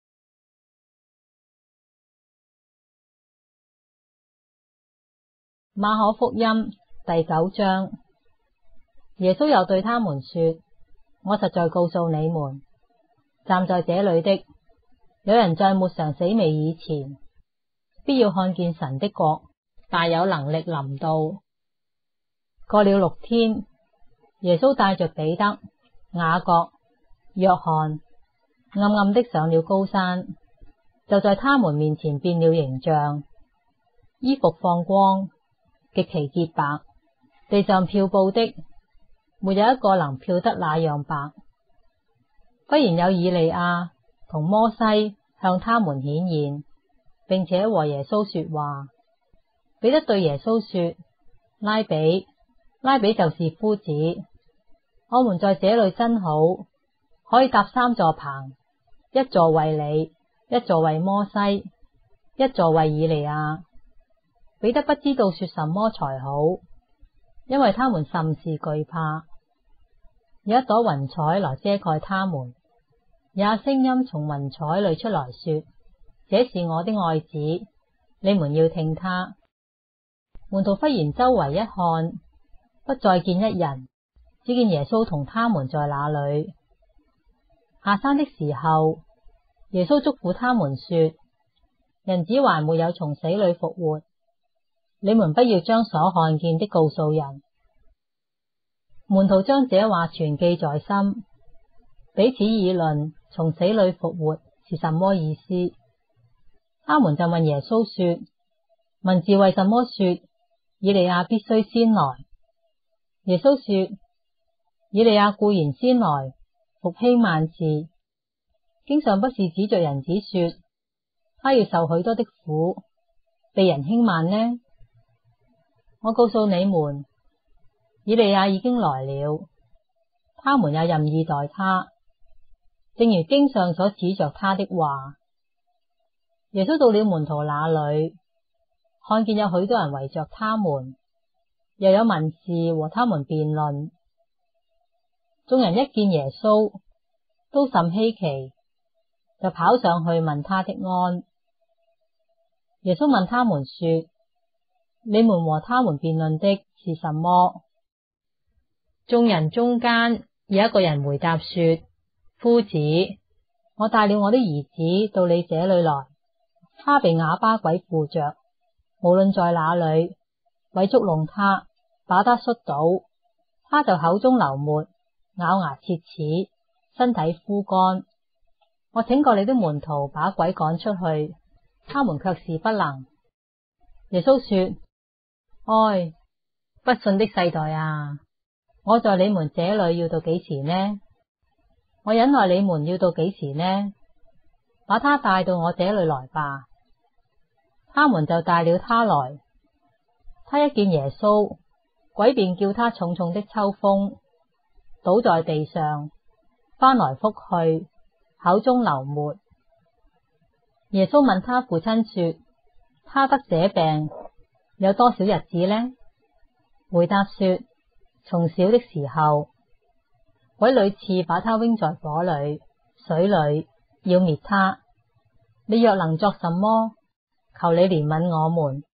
馬可福音第九章。耶穌又對他們說：我實在告訴你們，站在這裏的，有人在沒嘗死味以前，必要看見神的國大有能力臨到。過了六天，耶穌帶着彼得、雅各、約翰，暗暗的上了高山，就在他們面前變了形象，衣服放光，極其潔白，地上漂布的，沒有一個能漂得那樣白。忽然有以利亞同摩西向他們顯現，並且和耶穌說話。彼得對耶穌說：拉比，拉比就是夫子，我們在這裏真好，可以搭三座棚，一座為你，一座為摩西，一座為以利亞。彼得不知道說什麼才好，因為他們甚是懼怕。有一朵雲彩來遮蓋他們，也有聲音從雲彩裏出來說：這是我的愛子，你們要聽他。門徒忽然周圍一看，不再見一人，只見耶穌同他們在那裏。下山的時候，耶穌囑咐他們說：人子還沒有從死裏復活，你們不要將所看見的告訴人。門徒將這話存記在心，彼此議論從死裏復活是什麼意思。他們就問耶穌說：文字為什麼說以利亞必須先來？耶穌說：以利亞固然先來復興萬事，經上不是指着人子說他要受許多的苦，被人輕慢呢？我告訴你們，以利亞已經來了，他們也任意待他，正如經上所指着他的話。耶穌到了門徒那裏，看見有許多人圍着他們，又有文士和他們辯論。眾人一見耶穌，都甚稀奇，就跑上去問他的安。耶穌問他們說：你們和他們辯論的是什麼？眾人中間有一個人回答說：夫子，我帶了我的兒子到你這裏來，他被啞巴鬼附着，無論在哪裏，鬼捉弄他，把他摔倒，他就口中流沫，咬牙切齒，身體枯乾。我請過你的門徒把鬼趕出去，他們卻是不能。耶穌說：唉，不信的世代啊！我在你們這裏要到幾時呢？我忍耐你們要到幾時呢？把他帶到我這裏來吧。他們就帶了他來。他一見耶穌，鬼便叫他重重的抽風，倒在地上，翻來覆去，口中流沫。耶穌問他父親說：他得這病有多少日子呢？回答說：從小的時候，鬼屢次把他扔在火裏、水裏，要滅他。你若能作什麼，求你憐憫我們。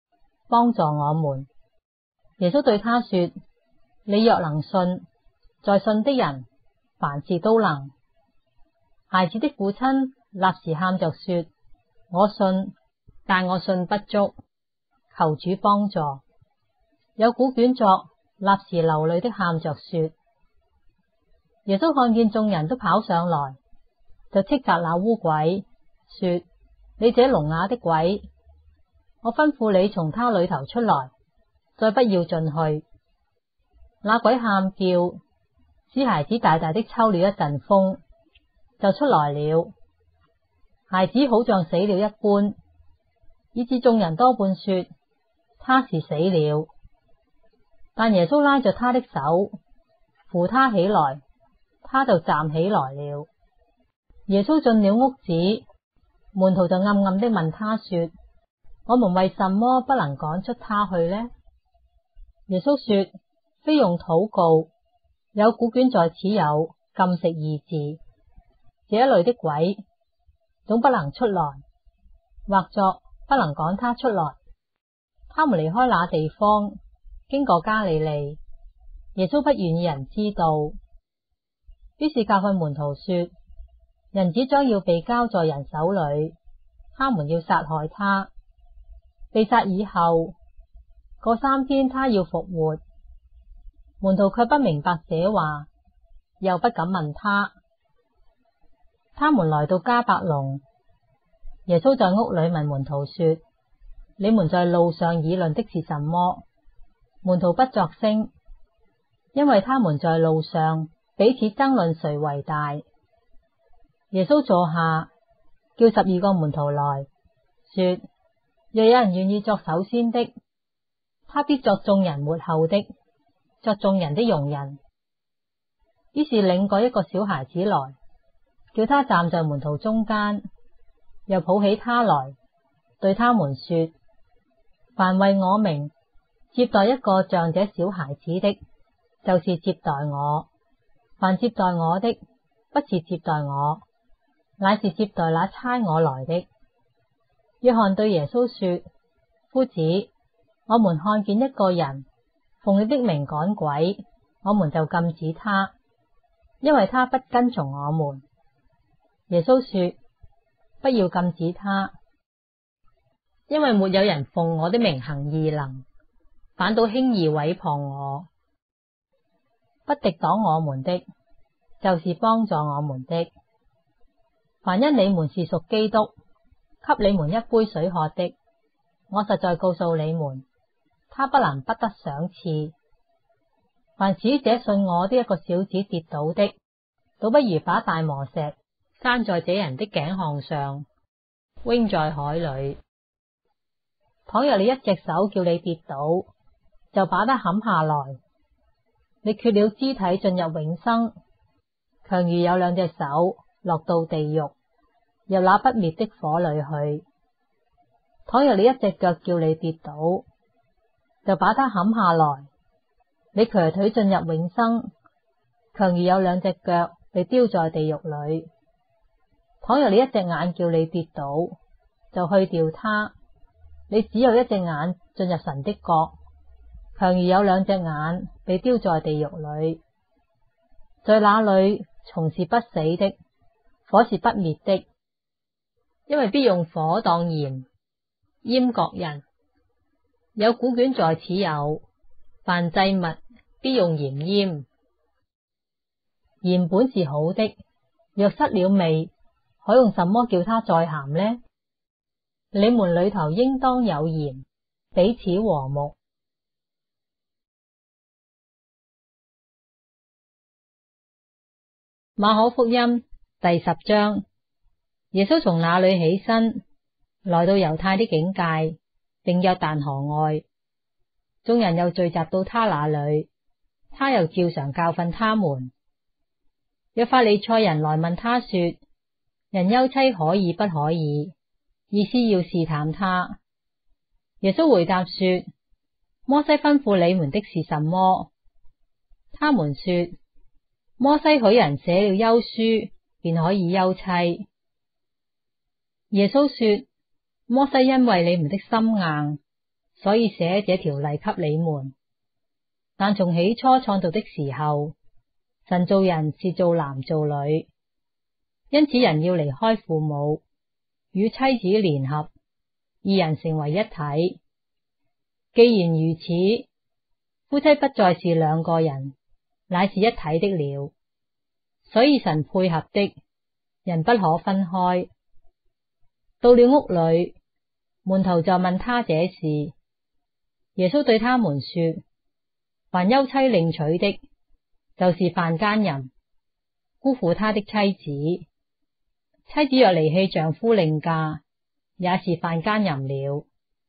幫助我們。耶穌對他說：你若能信，在信的人凡事都能。孩子的父親立時喊着說：我信，但我信不足，求主幫助。有古卷作立時流淚的喊着說。耶穌看見眾人都跑上來，就斥責那污鬼，說：你這聾啞的鬼，我吩咐你從他裏頭出來，再不要進去。那鬼喊叫，使孩子大大的抽了一陣風，就出來了。孩子好像死了一般，以致眾人多半說他是死了。但耶穌拉着他的手，扶他起來，他就站起來了。耶穌進了屋子，門徒就暗暗的問他說：我們為什麼不能趕出他去呢？耶穌說：非用禱告，有古卷在此有禁食二字，這一類的鬼總不能出來，或作不能趕他出來。他們離開那地方，經過加利利，耶穌不願意人知道，於是教訓門徒說：人子將要被交在人手裏，他們要殺害他，被殺以後，過三天他要復活。門徒卻不明白這話，又不敢問他。他們來到迦百農，耶穌在屋裏問門徒說：你們在路上議論的是什麼？門徒不作聲，因為他們在路上彼此爭論誰為大。耶穌坐下，叫十二個門徒來說：若有人願意作首先的，他必作眾人末後的，作眾人的傭人。於是領過一個小孩子來，叫他站在門徒中間，又抱起他來，對他們說：凡為我名接待一個像這小孩子的，就是接待我；凡接待我的，不是接待我，乃是接待那差我來的。約翰對耶穌說：夫子，我們看見一個人奉你的名趕鬼，我們就禁止他，因為他不跟從我們。耶穌說：不要禁止他，因為沒有人奉我的名行異能，反倒輕易毀謗我。不敵擋我們的，就是幫助我們的。凡因你們是屬基督，給你們一杯水喝的，我實在告訴你們，他不能不得賞賜。凡使這信我的一個小子跌倒的，倒不如把大磨石拴在這人的頸項上，扔在海裏。倘若你一隻手叫你跌倒，就把它砍下來，你缺了肢體進入永生，強如有兩隻手落到地獄，入那不滅的火裏去。倘若你一隻腳叫你跌倒，就把它砍下來，你瘸腿進入永生，強如有兩隻腳被丟在地獄裏。倘若你一隻眼叫你跌倒，就去掉它，你只有一隻眼進入神的國，強如有兩隻眼被丟在地獄裏。在那裏蟲是不死的，火是不滅的，因為必用火當鹽醃各人。有古卷在此有，凡祭物必用鹽醃。鹽本是好的，若失了味，可用什麼叫它再鹹呢？你們裏頭應當有鹽，彼此和睦。馬可福音第十章。耶穌從那裏起身，來到猶太的境界，並約旦河外，眾人又聚集到他那裏，他又照常教訓他們。約法利賽人來問他說：人休妻可以不可以？意思要試探他。耶穌回答說：摩西吩咐你們的是什麼？他們說：摩西許人寫了休書，便可以休妻。耶穌說：摩西因為你們的心硬， 所以寫這條例給你們。但從起初創造的時候，神造人是造男造女，因此人要離開父母，與妻子聯合，二人成為一體。既然如此，夫妻不再是兩個人，乃是一體的了。所以神配合的，人不可分開。到了屋裏，門徒就問他這事。耶穌對他們說：凡休妻另娶的，就是犯姦淫，辜負他的妻子。妻子若離棄丈夫另嫁，也是犯姦淫了。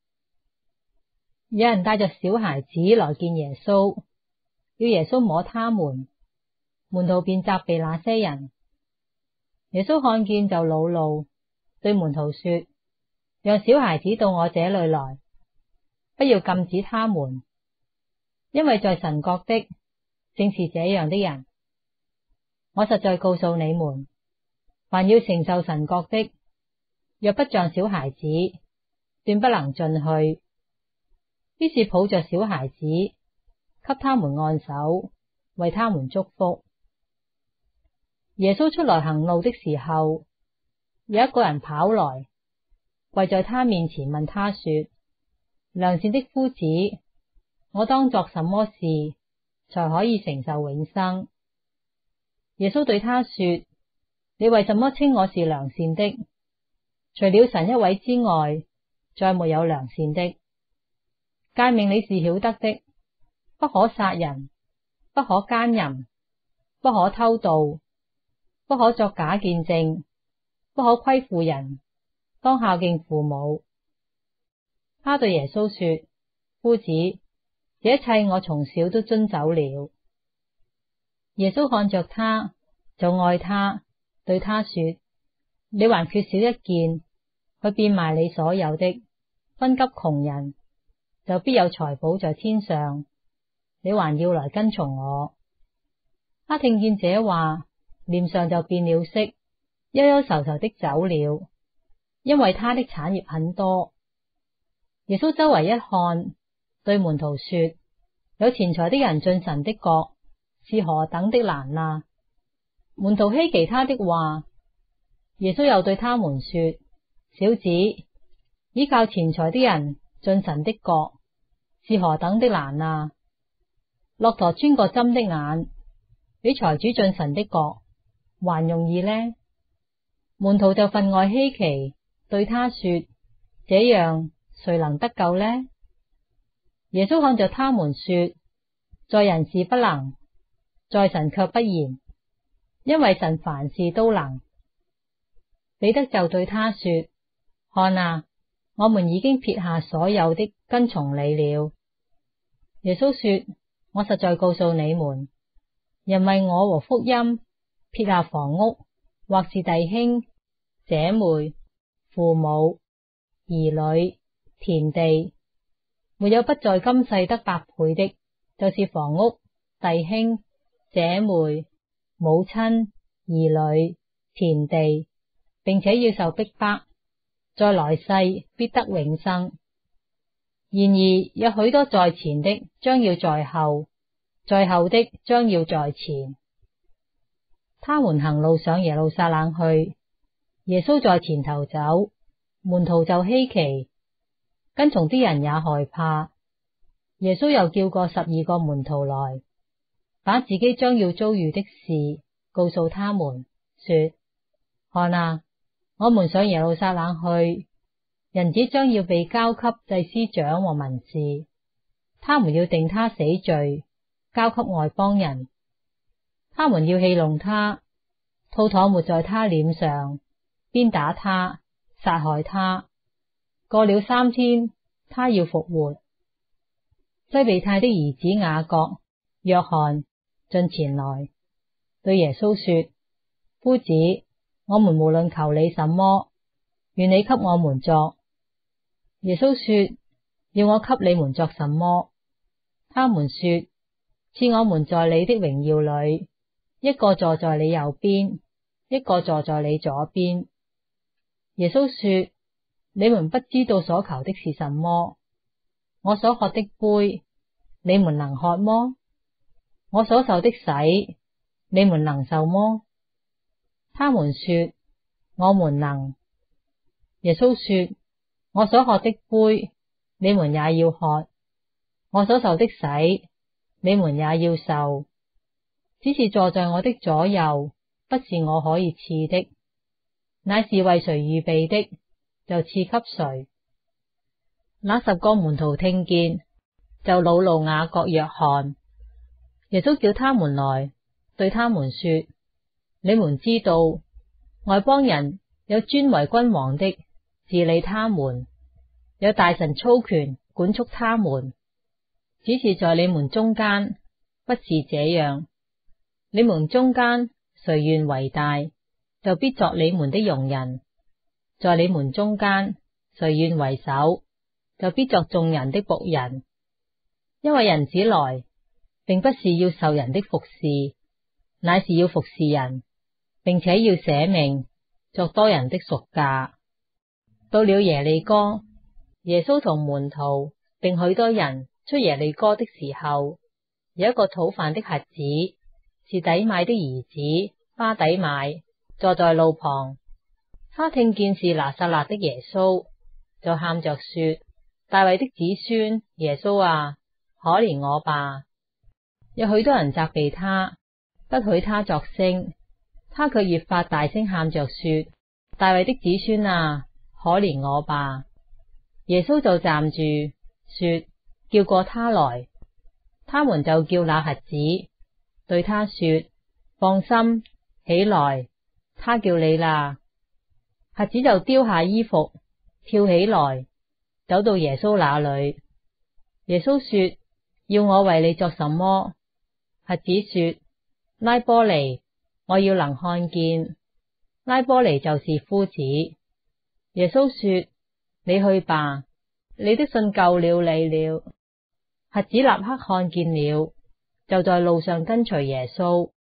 有人帶着小孩子來見耶穌，要耶穌摸他們，門徒便責備那些人。耶穌看見就惱怒，對門徒說：讓小孩子到我這裏來，不要禁止他們，因為在神國的正是這樣的人。我實在告訴你們，凡要承受神國的，若不像小孩子，斷不能進去。於是抱着小孩子，給他們按手，為他們祝福。耶穌出來行路的時候，有一個人跑來，跪在他面前問他說：良善的夫子，我當作什麼事才可以承受永生？耶穌對他說：你為什麼稱我是良善的？除了神一位之外，再沒有良善的。誡命你是曉得的，不可殺人，不可姦淫，不可偷盜，不可作假見證，不可虧負人，當孝敬父母。他對耶穌說：夫子，這一切我從小都遵守了。耶穌看着他，就愛他，對他說：你還缺少一件，去變賣你所有的，分給窮人，就必有財寶在天上。你還要來跟從我。他聽見這話，臉上就變了色，憂憂愁愁的走了，因為他的產業很多。耶穌周圍一看，對門徒說：有錢財的人進神的國是何等的難啊！門徒希奇他的話。耶穌又對他們說：小子，依靠錢財的人進神的國是何等的難啊！駱駝穿過針的眼，比財主進神的國還容易呢。門徒就分外希奇，對他說：這樣誰能得救呢？耶穌看着他們說：在人是不能，在神卻不然，因為神凡事都能。彼得就對他說：看啊，我們已經撇下所有的跟從你了。耶穌說：我實在告訴你們，人為我和福音撇下房屋，或是弟兄姐妹、父母、兒女、田地，沒有不在今世得百倍的，就是房屋、弟兄姐妹、母親、兒女、田地，並且要受逼迫，在來世必得永生。然而有許多在前的將要在後，在後的將要在前。他們行路上耶路撒冷去，耶穌在前頭走，門徒就希奇，跟從的人也害怕。耶穌又叫過十二個門徒來，把自己將要遭遇的事告訴他們，說：看啊，我們上耶路撒冷去，人子將要被交給祭司長和文士，他們要定他死罪，交給外邦人。他們要戲弄他，吐唾沫在他臉上，鞭打他，殺害他。過了三天，他要復活。西庇太的兒子雅各、約翰進前來，對耶穌說：夫子，我們無論求你什麼，願你給我們作。耶穌說：要我給你們作什麼？他們說：賜我們在你的榮耀裏，一個坐在你右邊，一個坐在你左邊。耶穌說：你們不知道所求的是什麼。 我所喝的杯，你們能喝麼？我所受的洗，你們能受麼？他們說，我們能。耶穌說，我所喝的杯，你們也要喝；我所受的洗，你們也要受。只是坐在我的左右，不是我可以賜的，乃是為誰預備的，就賜給誰。那十個門徒聽見，就惱怒雅各、約翰。耶穌叫他們來，對他們說：你們知道，外邦人有尊為君王的治理他們，有大臣操權管束他們。只是在你們中間，不是這樣。你們中間誰願為大，就必作你們的用人；在你們中間誰願為首，就必作眾人的僕人。因為人子來，並不是要受人的服侍，乃是要服侍人，並且要捨命作多人的贖價。到了耶利哥，耶穌同門徒並許多人出耶利哥的時候，有一個討飯的瞎子，是底買的兒子巴底買，坐在路旁。他聽見是拿撒勒的耶穌，就喊着說：大衛的子孫耶穌啊，可憐我吧！有許多人責備他，不許他作聲，他卻越發大聲喊着說：大衛的子孫啊，可憐我吧！耶穌就站住說：叫過他來。他們就叫那瞎子，對他說：放心，起來，他叫你啦。瞎子就丟下衣服，跳起來，走到耶穌那裏。耶穌說：要我為你作什麼？瞎子說：拉波尼，我要能看見。拉波尼就是夫子。耶穌說：你去吧，你的信救了你了。瞎子立刻看見了，就在路上跟隨耶穌。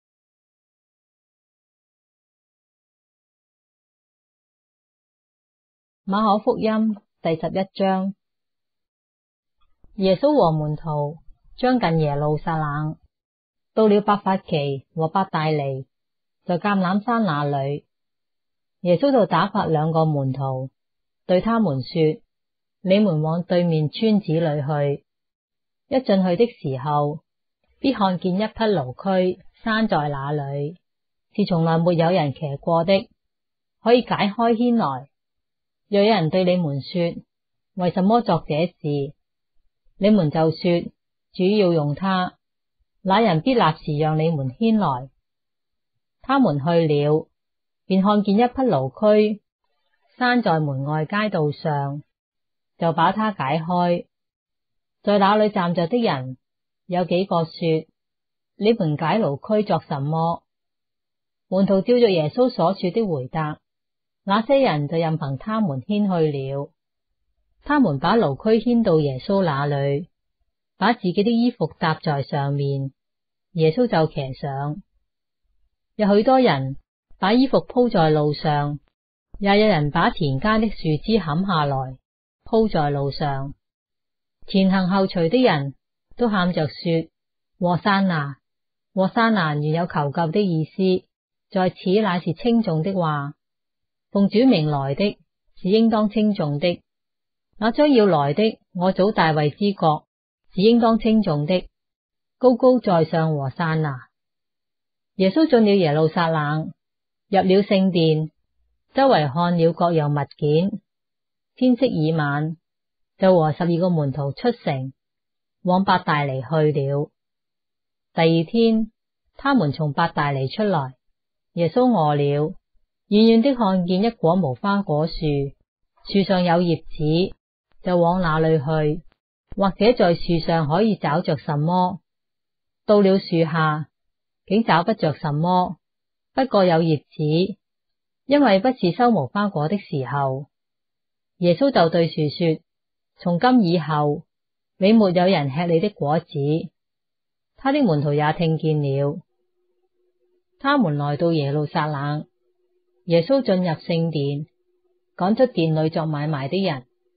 馬可福音第十一章。耶穌和門徒將近耶路撒冷，到了伯法其和伯大尼，在橄欖山那裏，耶穌就打發兩個門徒，對他們說：你們往對面村子裏去。一進去的時候，必看見一匹驢駒拴在那裏，是從來沒有人騎過的，可以解開牽來。若有人對你們說：為什麼作這事？你們就說：主要用它，那人必立時讓你們牽來。他們去了，便看見一匹驢駒拴在門外街道上，就把它解開。在那裏站着的人有幾個說：你們解驢駒作什麼？門徒照着耶穌所說的回答，那些人就任憑他們牽去了。他們把驢駒牽到耶穌那裏，把自己的衣服搭在上面，耶穌就騎上。有許多人把衣服鋪在路上，也有人把田間的樹枝砍下來鋪在路上。前行後隨的人都喊着說：和散那，和散那原有求救的意思，在此乃是稱頌的話。奉主名來的是應當稱頌的，那將要來的我祖大衛之國是應當稱頌的。高高在上和散那。耶穌進了耶路撒冷，入了聖殿，周圍看了各樣物件。天色已晚，就和十二個門徒出城，往伯大尼去了。第二天，他們從伯大尼出來，耶穌餓了，遠遠的看見一棵無花果樹，樹上有葉子，就往那裏去，或者在樹上可以找着什麼。到了樹下，竟找不着什麼，不過有葉子，因為不是收無花果的時候。耶穌就對樹說：從今以後，你沒有人吃你的果子。他的門徒也聽見了。他們來到耶路撒冷，耶穌進入聖殿，趕出殿裏作買賣的人，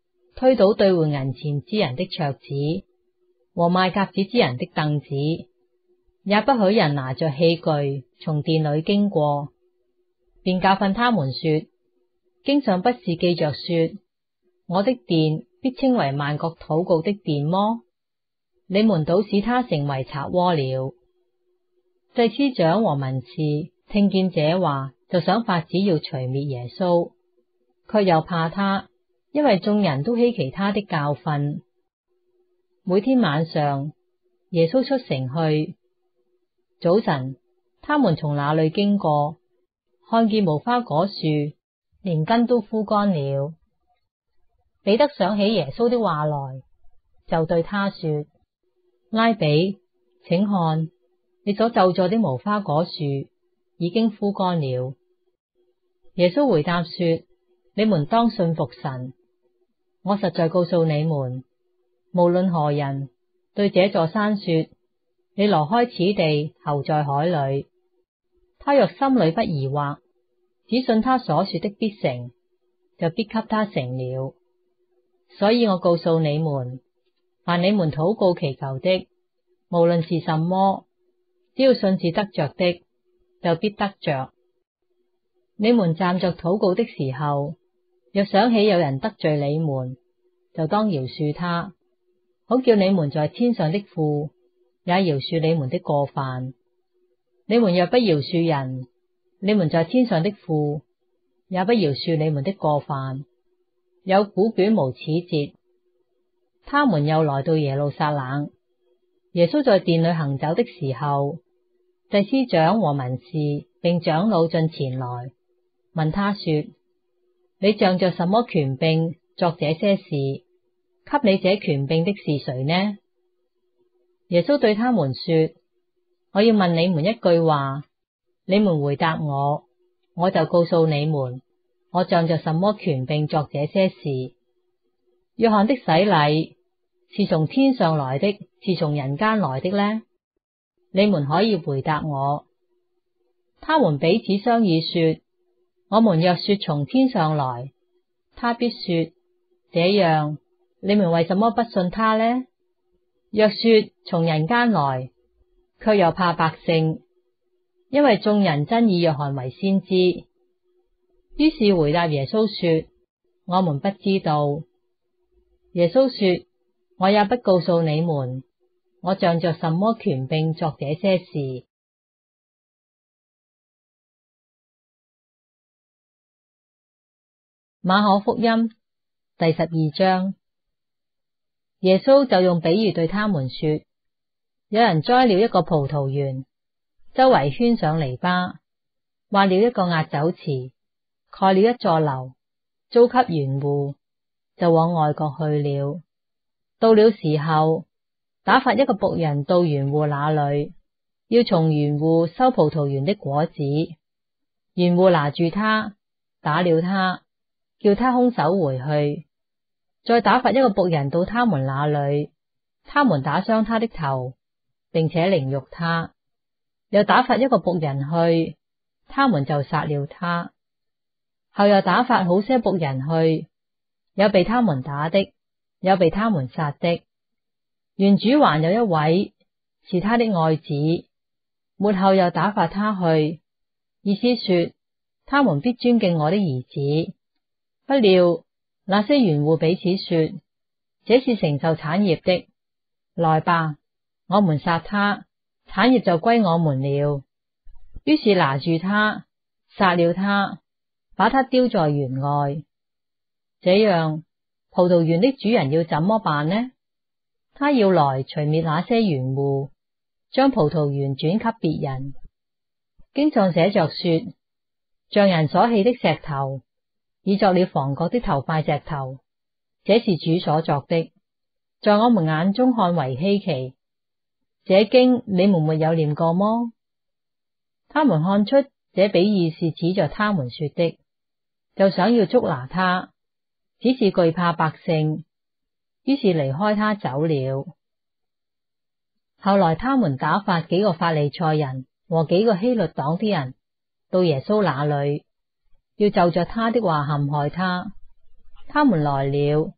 推倒兌換銀錢之人的桌子和賣鴿子之人的凳子，也不許人拿着器具從殿裏經過，便教訓他們說：經上不是記着說，我的殿必稱為萬國禱告的殿麼？你們倒使它成為賊窩了。祭司長和文士聽見這話，就想法子要除滅耶穌，卻又怕他，因為眾人都希奇他的教訓。每天晚上，耶穌出城去，早晨，他們從那裏經過，看見無花果樹連根都枯乾了。彼得想起耶穌的話來，就對他說：拉比，請看，你所咒詛的無花果樹已經枯乾了。耶穌回答說：你們當信服神。我實在告訴你們，無論何人對這座山說：你挪開此地，投在海裏，他若心裏不疑惑，只信他所說的必成，就必給他成了。所以我告訴你們，凡你們禱告祈求的，無論是什麼，只要信是得着的，就必得着。你們站着禱告的時候，若想起有人得罪你們，就當饒恕他，好叫你們在天上的父也饒恕你們的過犯。你們若不饒恕人，你們在天上的父也不饒恕你們的過犯。有古卷無始節，他們又來到耶路撒冷。耶穌在殿裏行走的時候，祭司長和文士並長老進前來，問他說：你仗着什麼權柄作這些事？給你這權柄的是誰呢？耶穌對他們說：我要問你們一句話，你們回答我，我就告訴你們，我仗着什麼權柄作這些事。約翰的洗禮是從天上來的，是從人間來的呢？你們可以回答我。他們彼此商議說：我們若說從天上來，他必說：這樣，你們為什麼不信他呢？若說從人間來，卻又怕百姓，因為眾人真以約翰為先知。於是回答耶穌說：我們不知道。耶穌說：我也不告訴你們，我仗着什麼權柄作這些事。馬可福音第十二章，耶穌就用比喻對他們說：有人栽了一個葡萄園，周圍圈上籬笆，挖了一個壓酒池，蓋了一座樓，租給園戶，就往外國去了。到了時候，打發一個僕人到園戶那裏，要從園戶收葡萄園的果子。園戶拿住他，打了他，叫他空手回去。再打發一個僕人到他們那裏，他們打傷他的頭，並且凌辱他。又打發一個僕人去，他們就殺了他。後又打發好些僕人去，有被他們打的，有被他們殺的。園主還有一位是他的愛子，末後又打發他去，意思說他們必尊敬我的兒子。不料那些園戶彼此說：這是承受產業的，來吧，我們殺他，產業就歸我們了。於是拿住他，殺了他，把他丟在園外。這樣，葡萄園的主人要怎麼辦呢？他要來除滅那些園戶，將葡萄園轉給別人。經上寫着說：匠人所棄的石頭，已作了房角的頭塊石頭，這是主所作的，在我們眼中看為稀奇。這經你們沒有念過麼？他們看出這比喻是指着他們說的，就想要捉拿他，只是懼怕百姓，於是離開他走了。後來他們打發幾個法利賽人和幾個希律黨的人到耶穌那裏，要就着他的話陷害他。他們來了，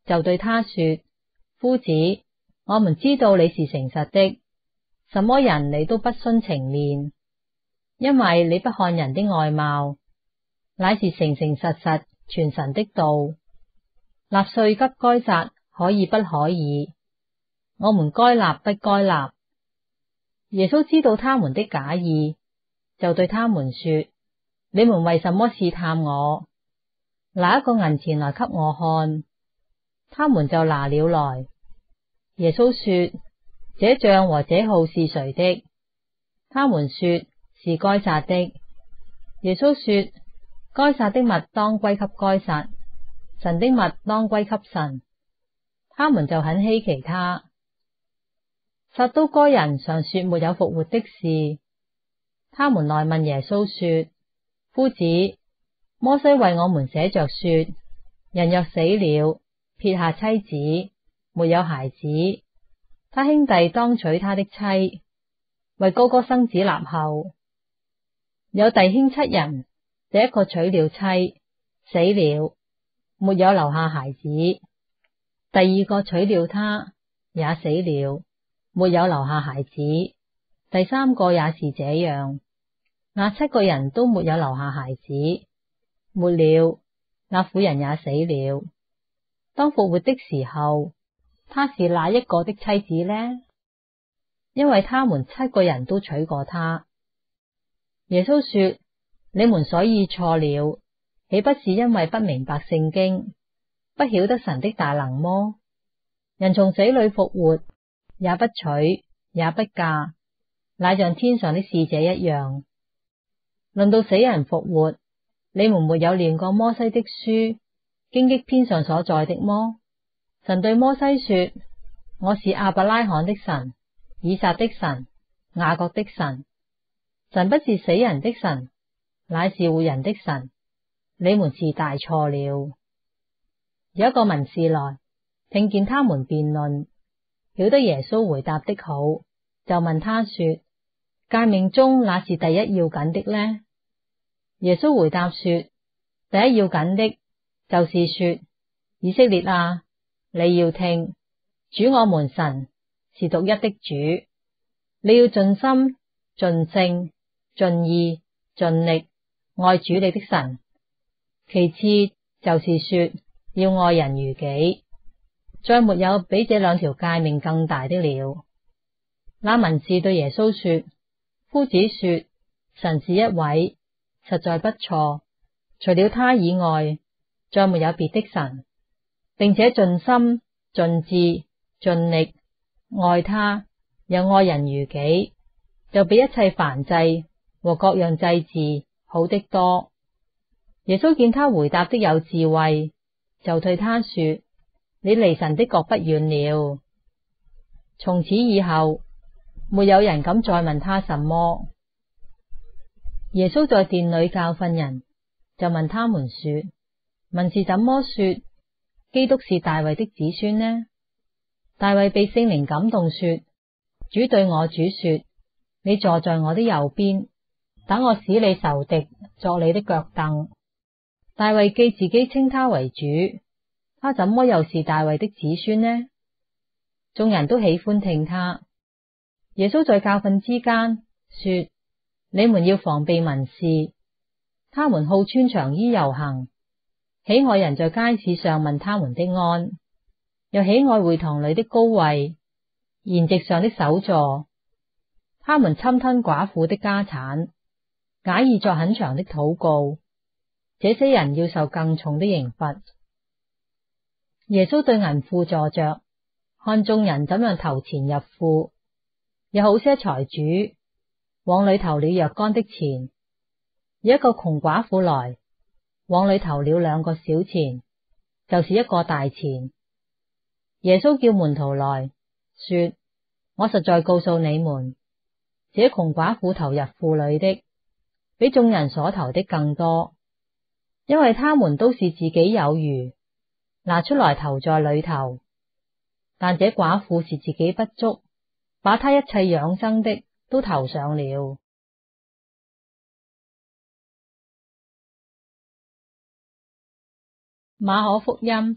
就對他說：夫子，我們知道你是誠實的，什麼人你都不徇情面，因為你不看人的外貌，乃是誠誠實實傳神的道。納稅給該撒可以不可以？我們該納不該納？耶穌知道他們的假意，就對他們說：你們為什麼試探我？拿一個銀錢來給我看。他們就拿了來。耶穌說：這杖和這號是誰的？他們說：是該撒的。耶穌說：該撒的物當歸給該撒，神的物當歸給神。他們就很稀奇他。撒都該人常說沒有復活的事。他們來問耶穌說：夫子，摩西為我們寫着說，人若死了，撇下妻子，沒有孩子，他兄弟當娶他的妻，為哥哥生子立後。有弟兄七人，這一個娶了妻，死了，沒有留下孩子；第二個娶了她，也死了，沒有留下孩子；第三個也是這樣。那七個人都沒有留下孩子。末了，那婦人也死了。當復活的時候，她是哪一個的妻子呢？因為他們七個人都娶過她。耶穌說：你們所以錯了，豈不是因為不明白聖經，不曉得神的大能麼？人從死裏復活，也不娶，也不嫁，乃像天上的使者一樣。論到死人復活，你們沒有念過摩西的書，荊棘篇上所載的麼？神對摩西說：我是亞伯拉罕的神，以撒的神，雅各的神。神不是死人的神，乃是活人的神。你們是大錯了。有一個文士來，聽見他們辯論，曉得耶穌回答的好，就問他說：誡命中那是第一要緊的呢？耶穌回答說：第一要緊的，就是說，以色列啊，你要聽，主我們神是獨一的主，你要盡心、盡性、盡意、盡力愛主你的神。其次就是說，要愛人如己。再沒有比這兩條誡命更大的了。那文士對耶穌說：夫子說神是一位，實在不錯，除了他以外，再沒有別的神，並且盡心、盡智、盡力愛他，又愛人如己，就比一切燔祭和各樣祭祀好的多。耶穌見他回答的有智慧，就對他說：你離神的國不遠了。從此以後，沒有人敢再問他什麼。耶穌在殿裏教訓人，就問他們說：文士怎麼說基督是大衛的子孫呢？大衛被聖靈感動說：主對我主說，你坐在我的右邊，等我使你仇敵作你的腳凳。大衛既自己稱他為主，他怎麼又是大衛的子孫呢？眾人都喜歡聽他。耶穌在教訓之間說：你們要防備文士，他們好穿長衣遊行，喜愛人在街市上問他們的安，又喜愛會堂裏的高位、筵席上的首座。他們侵吞寡婦的家產，假意作很長的禱告。這些人要受更重的刑罰。耶穌對銀庫坐着，看眾人怎樣投錢入庫。有好些財主往裏投了若干的錢，有一個窮寡婦來，往裏投了兩個小錢，就是一個大錢。耶穌叫門徒來說：我實在告訴你們，這窮寡婦投入庫裏的，比眾人所投的更多，因為他們都是自己有餘，拿出來投在裏頭。但這寡婦是自己不足，把她一切養生的都投上了。馬可福音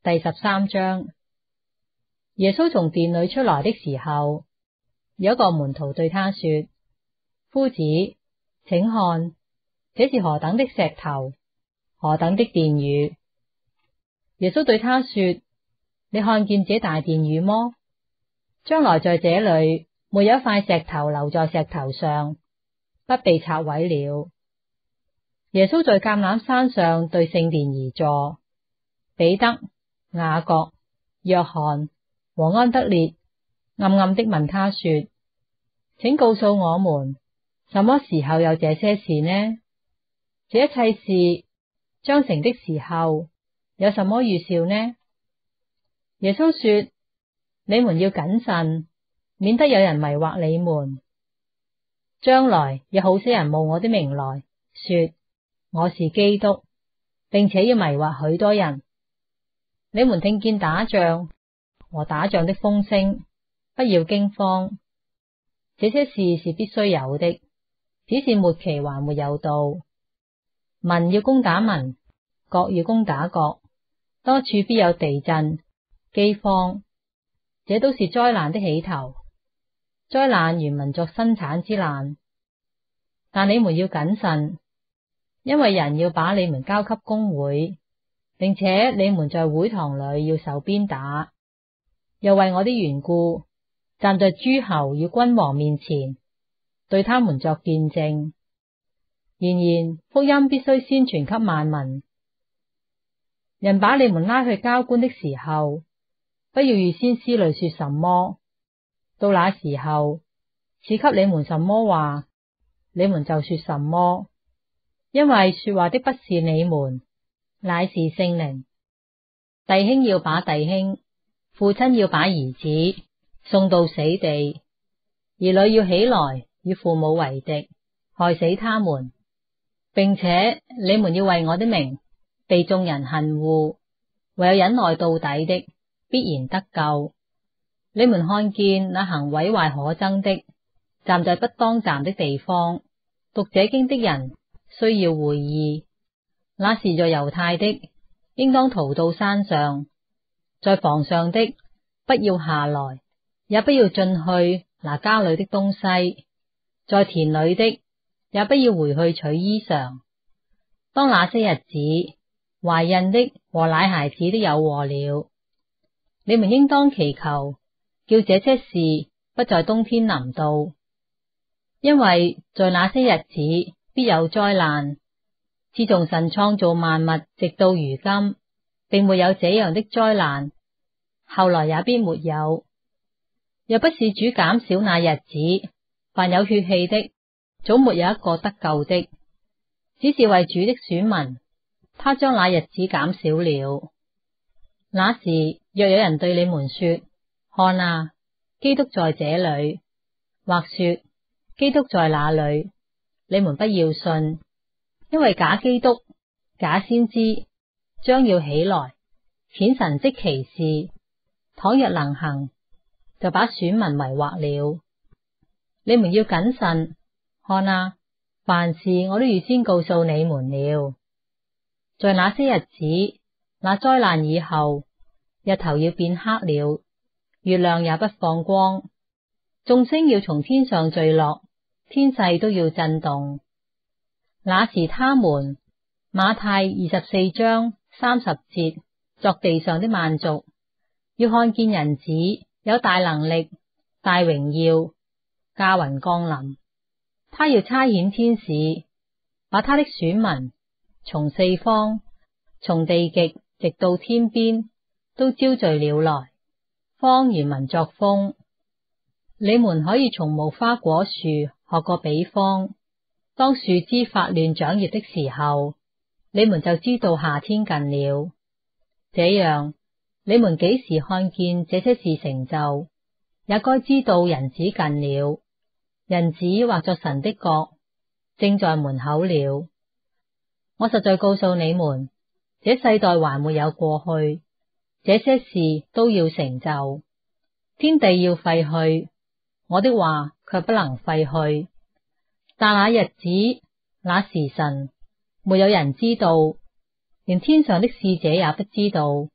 第十三章。耶穌從殿裏出來的時候，有一個門徒對他說：夫子，請看，這是何等的石頭，何等的殿宇！耶穌對他說：你看見這大殿宇麼？將來在這裏沒有一塊石頭留在石頭上，不被拆毀了。耶穌在橄欖山上對聖殿而坐，彼得、雅各、約翰和安德烈暗暗的問他說：請告訴我們，什麼時候有這些事呢？這一切事將成的時候，有什麼預兆呢？耶穌說：你們要謹慎，免得有人迷惑你們。將來有好些人冒我的名來，說我是基督，並且要迷惑許多人。你們聽見打仗和打仗的風聲，不要驚慌。這些事是必須有的，只是末期還沒有到。民要攻打民，國要攻打國，多處必有地震、饑荒，這都是災難的起頭。災難原文作生產之難，但你們要謹慎，因為人要把你們交給公會，並且你們在會堂裏要受鞭打，又為我的緣故，站在諸侯與君王面前，對他們作見證。然而福音必須先傳給萬民。人把你們拉去交官的時候，不要預先思慮說什麼，到那時候賜給你們什麼話，你們就說什麼，因為說話的不是你們，乃是聖靈。弟兄要把弟兄，父親要把兒子送到死地，兒女要起來與父母為敵，害死他們。並且你們要為我的名被眾人恨惡，唯有忍耐到底的，必然得救。你們看見那行毀壞可憎的，站在不當站的地方，讀這經的人需要會意。那是在猶太的，應當逃到山上；在房上的，不要下來，也不要進去拿家裏的東西；在田裏的，也不要回去取衣裳。當那些日子，懷孕的和奶孩子的有禍了。你們應當祈求，叫這些事不在冬天臨到，因為在那些日子必有災難。自從神創造萬物直到如今，並沒有這樣的災難，後來也必沒有。又不是主減少那日子，凡有血氣的，總沒有一個得救的，只是為主的選民，他將那日子減少了。那時若有人對你們說：看啊，基督在這裏，或說基督在那裏，你們不要信，因為假基督、假先知將要起來，顯神蹟奇事，倘若能行，就把選民迷惑了。你們要謹慎，看啊，凡事我都預先告訴你們了。在那些日子，那災難以後，日頭要變黑了，月亮也不放光，眾星要從天上墜落，天勢都要震動。那時他們，馬太二十四章三十節，作地上的萬族，要看見人子有大能力、大榮耀，駕雲降臨。他要差遣天使，把他的選民從四方，從地極直到天邊，都招聚了來，方如民作風。你們可以從無花果樹學個比方，當樹枝發亂長葉的時候，你們就知道夏天近了。這樣，你們幾時看見這些事成就，也該知道人子近了。人子或作神的國，正在門口了。我實在告訴你們，這世代還沒有過去，這些事都要成就。天地要廢去，我的話卻不能廢去。但那日子、那時辰，沒有人知道，連天上的使者也不知道，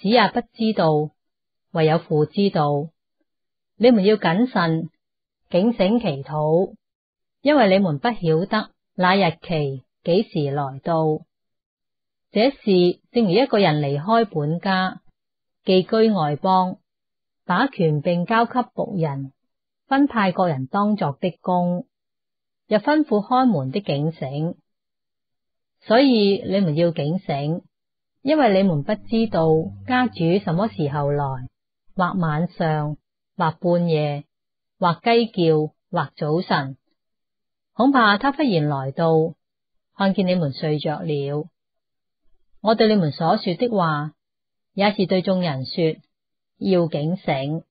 子也不知道，唯有父知道。你們要謹慎，警醒祈禱，因為你們不曉得那日期幾時來到。這事正如一個人離開本家，寄居外邦，把權柄交給僕人，分派各人當作的工，又吩咐看門的警醒。所以你們要警醒，因為你們不知道家主什麼時候來，或晚上，或半夜，或雞叫，或早晨，恐怕他忽然來到，看見你們睡着了。我對你們所說的話，也是對眾人說，要警醒。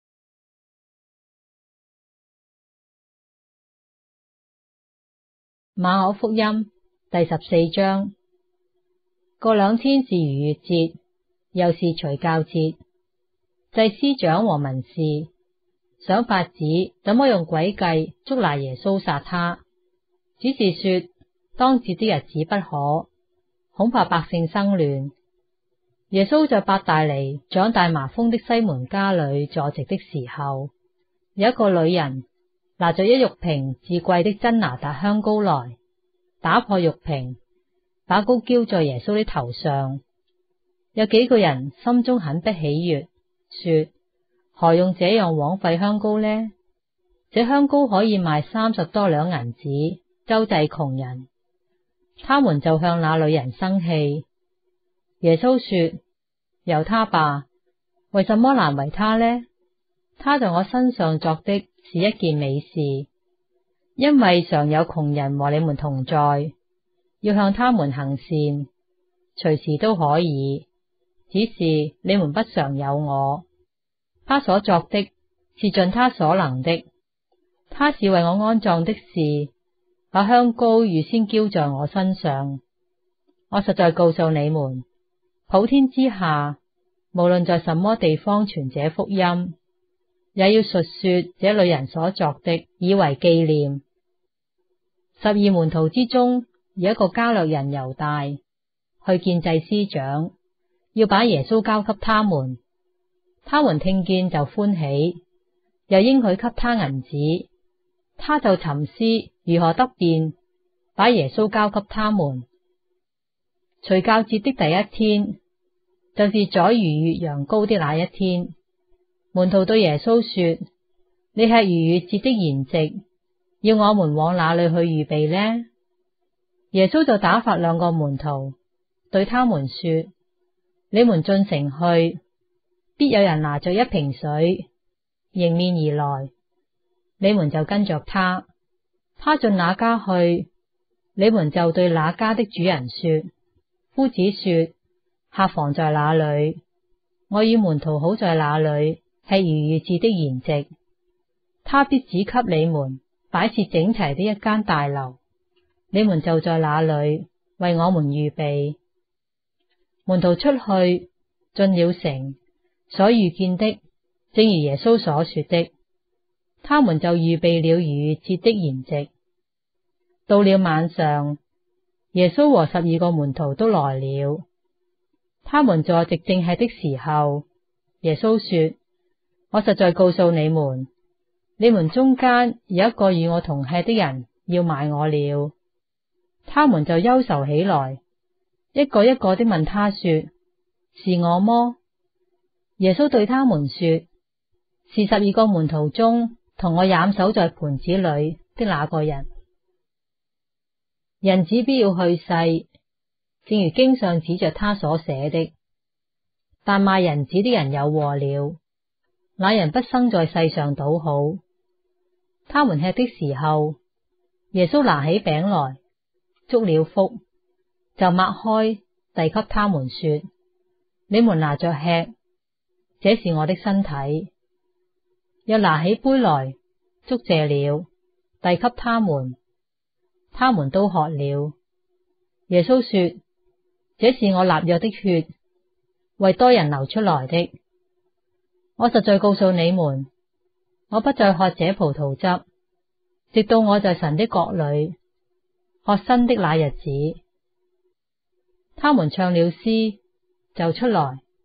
馬可福音第十四章。過兩天是逾越節，又是除酵節。祭司長和文士想法子怎麼用詭計捉拿耶穌殺他，只是說當節的日子不可，恐怕百姓生亂。耶穌在伯大尼長大麻風的西門家裏坐席的時候，有一個女人拿着一玉瓶至貴的真哪噠香膏來，打破玉瓶，把膏澆在耶穌的頭上。有幾個人心中很不喜悅，說：何用這樣枉費香膏呢？這香膏可以賣三十多兩銀子，周濟窮人。他們就向那女人生氣。耶穌說：由他吧，為什麼難為他呢？他在我身上作的是一件美事，因為常有窮人和你們同在，要向他們行善，隨時都可以，只是你們不常有我。他所作的是盡他所能的，他是為我安葬的事，把香膏預先澆在我身上。我實在告訴你們，普天之下，無論在什麼地方傳這福音，也要述說這女人所作的，以為紀念。十二門徒之中有一個加略人猶大，去見祭司長，要把耶穌交給他們。他們聽見就歡喜，又應許給他銀子。他就沉思如何得便把耶穌交給他們。除酵節的第一天，就是宰逾越羊羔的那一天，門徒對耶穌說：你吃逾越節的筵席，要我們往哪裏去預備呢？耶穌就打發兩個門徒，對他們說：你們進城去，必有人拿着一瓶水迎面而來，你們就跟着他。他進哪家去，你們就對那家的主人說：夫子說，客房在哪裏？我與門徒好在那裏吃逾越節的筵席。他必指給你們擺設整齊的一間大樓，你們就在那裏為我們預備。門徒出去進了城，所遇見的正如耶穌所說的，他們就預備了逾越節的筵席。到了晚上，耶穌和十二個門徒都來了。他們坐席正吃的時候，耶穌說：我實在告訴你們，你們中間有一個與我同吃的人要賣我了。他們就憂愁起來，一個一個的問他說：是我麼？耶穌對他們說：是十二個門徒中同我蘸手在盤子裏的那個人。人子必要去世，正如經上指着他所寫的。但賣人子的人有禍了，那人不生在世上倒好。他們吃的時候，耶穌拿起餅來，祝了福，就擘開遞給他們說：你們拿着吃，這是我的身體。又拿起杯來，祝謝了，遞給他們，他們都喝了。耶穌說：這是我立約的血，為多人流出來的。我實在告訴你們，我不再喝這葡萄汁，直到我在神的國裏喝新的那日子。他們唱了詩，就出來，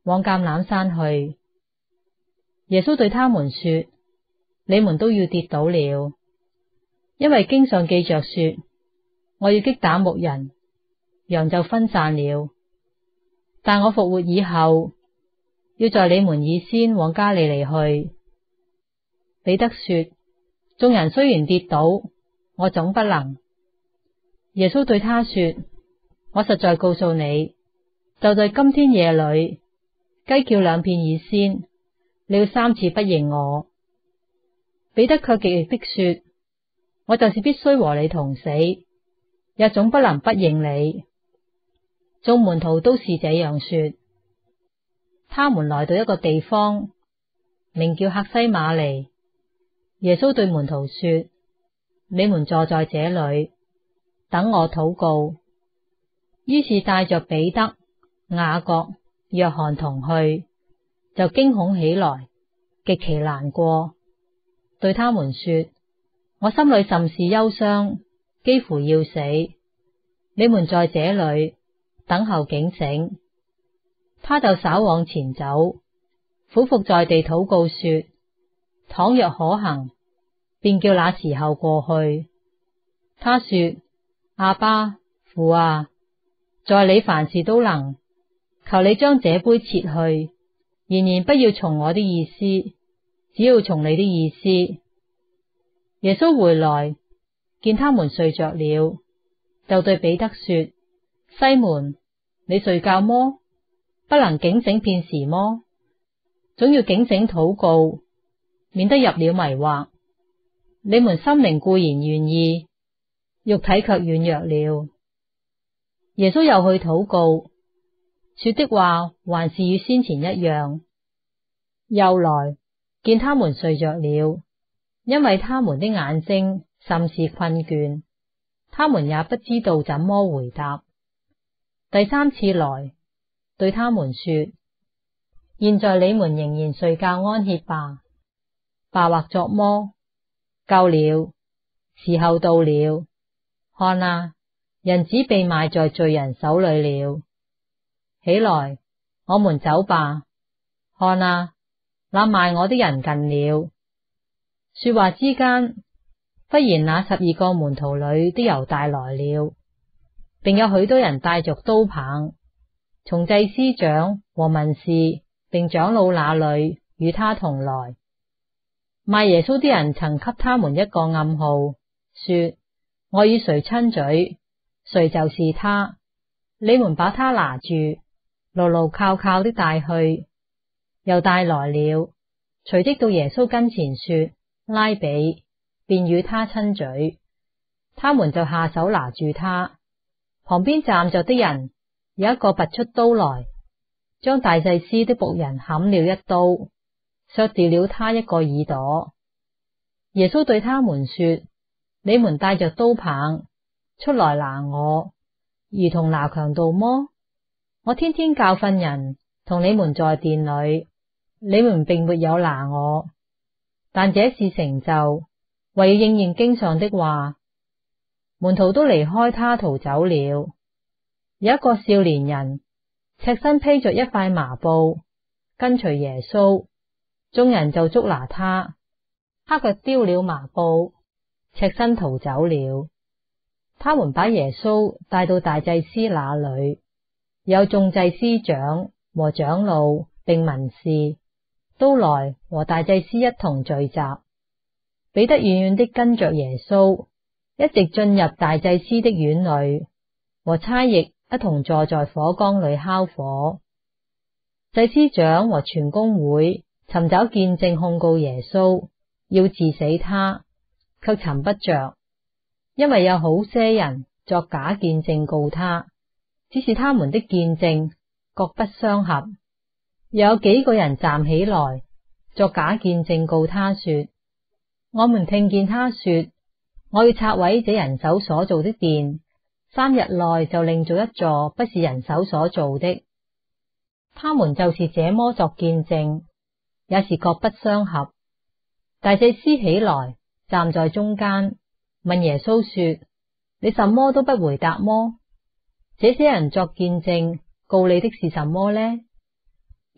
往橄欖山去。耶穌對他們說：你們都要跌倒了，因為經上記着說，我要擊打牧人，羊就分散了。但我復活以後，要在你們以先往加利利去。彼得說：眾人雖然跌倒，我總不能。耶穌對他說：我實在告訴你，就在今天夜裏，雞叫兩遍以先，你要三次不認我。彼得卻極力的說：我就是必須和你同死，也總不能不認你。眾門徒都是這樣說。他們來到一個地方，名叫客西馬尼。耶穌對門徒說：你們坐在這裏，等我禱告。於是帶着彼得、雅各、約翰同去，就驚恐起來，極其難過，對他們說：我心裏甚是憂傷，幾乎要死。你們在這裏等候警醒。他就稍往前走，俯伏在地禱告說：倘若可行，便叫那時候過去。他說：阿爸，父啊，在你凡事都能，求你將這杯撤去，然而不要從我的意思，只要從你的意思。耶穌回來，見他們睡着了，就對彼得說：西門，你睡覺麼？不能警醒片時麼？總要警醒禱告，免得入了迷惑。你們心靈固然願意，肉體卻軟弱了。耶穌又去禱告，說的話還是與先前一樣。又來見他們睡着了，因為他們的眼睛甚是困倦，他們也不知道怎麼回答。第三次來，對他們說：現在你們仍然睡覺安歇吧，爸或作麼？夠了，時候到了。看啊，人子被賣在罪人手裏了。起來，我們走吧。看啊，那賣我的人近了。說話之間，忽然那十二個門徒裏的猶大來了，並有許多人帶着刀棒，從祭司長和文士並長老那裏與他同來。賣耶穌的人曾給他們一個暗號，說：我與誰親嘴，誰就是他。你們把他拿住，牢牢靠靠的帶去。猶大來了，隨即到耶穌跟前說：拉比，便與他親嘴。他們就下手拿住他。旁邊站着的人有一個拔出刀來，將大祭司的僕人砍了一刀，削掉了他一個耳朵。耶穌對他們說：你們帶着刀棒出來拿我，如同拿強盜麼？我天天教訓人，同你們在殿裏，你們並沒有拿我。但這事成就，為要應驗經上的話。門徒都離開他逃走了。有一個少年人，赤身披着一塊麻布，跟隨耶穌。眾人就捉拿他，他卻丟了麻布，赤身逃走了。他們把耶穌帶到大祭司那裏，有眾祭司長和長老並文士都來和大祭司一同聚集。彼得遠遠的跟着耶穌，一直進入大祭司的院裏，和差役一同坐在火缸裏烤火。祭司長和全公會尋找見證控告耶穌，要治死他，卻尋不着，因為有好些人作假見證告他，只是他們的見證各不相合。又有幾個人站起來作假見證告他說：我們聽見他說，我要拆毀這人手所造的殿，三日內就另造一座不是人手所造的。他們就是這麼作見證，也是各不相合。大祭司起來站在中間，問耶穌說：你什麼都不回答麼？這些人作見證告你的是什麼呢？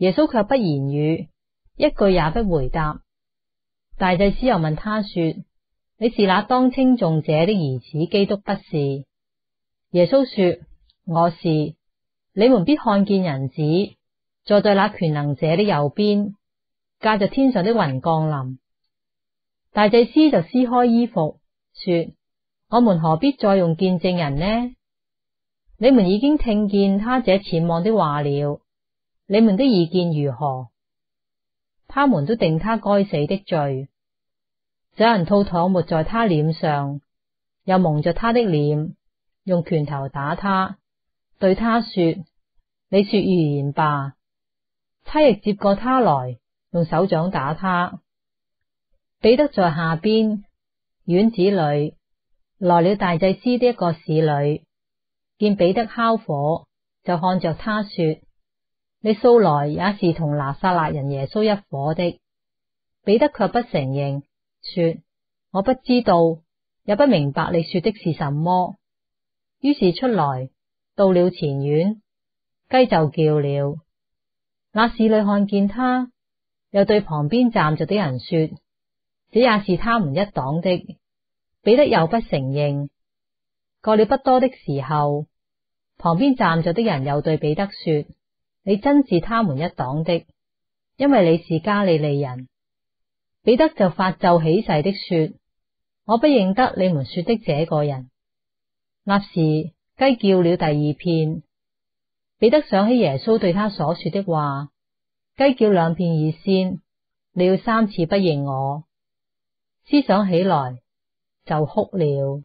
耶穌卻不言語，一句也不回答。大祭司又問他說：你是那當稱頌者的兒子基督不是？耶穌說：我是。你們必看見人子坐在那權能者的右邊，駕着天上的雲降臨。大祭司就撕開衣服，說：我們何必再用見證人呢？你們已經聽見他這僭妄的話了，你們的意見如何？他們都定他該死的罪。有人吐唾沫在他臉上，又蒙着他的臉，用拳頭打他，對他說：你說預言吧。他亦接過他來，用手掌打他。彼得在下邊院子裏來了大祭司的一個使女，見彼得烤火，就看着他說：你素來也是同拿撒勒人耶穌一夥的。彼得卻不承認，說：我不知道，也不明白你說的是什麼。於是出來，到了前院，雞就叫了。那使女看見他，又對旁邊站着的人說：這也是他們一黨的。彼得又不承認。過了不多的時候，旁邊站着的人又對彼得說：你真是他們一黨的，因為你是加利利人。彼得就發咒起誓的說：我不認得你們說的這個人。那時雞叫了第二遍，彼得想起耶穌對他所說的話：雞叫兩遍以先，你要三次不認我。思想起來就哭了。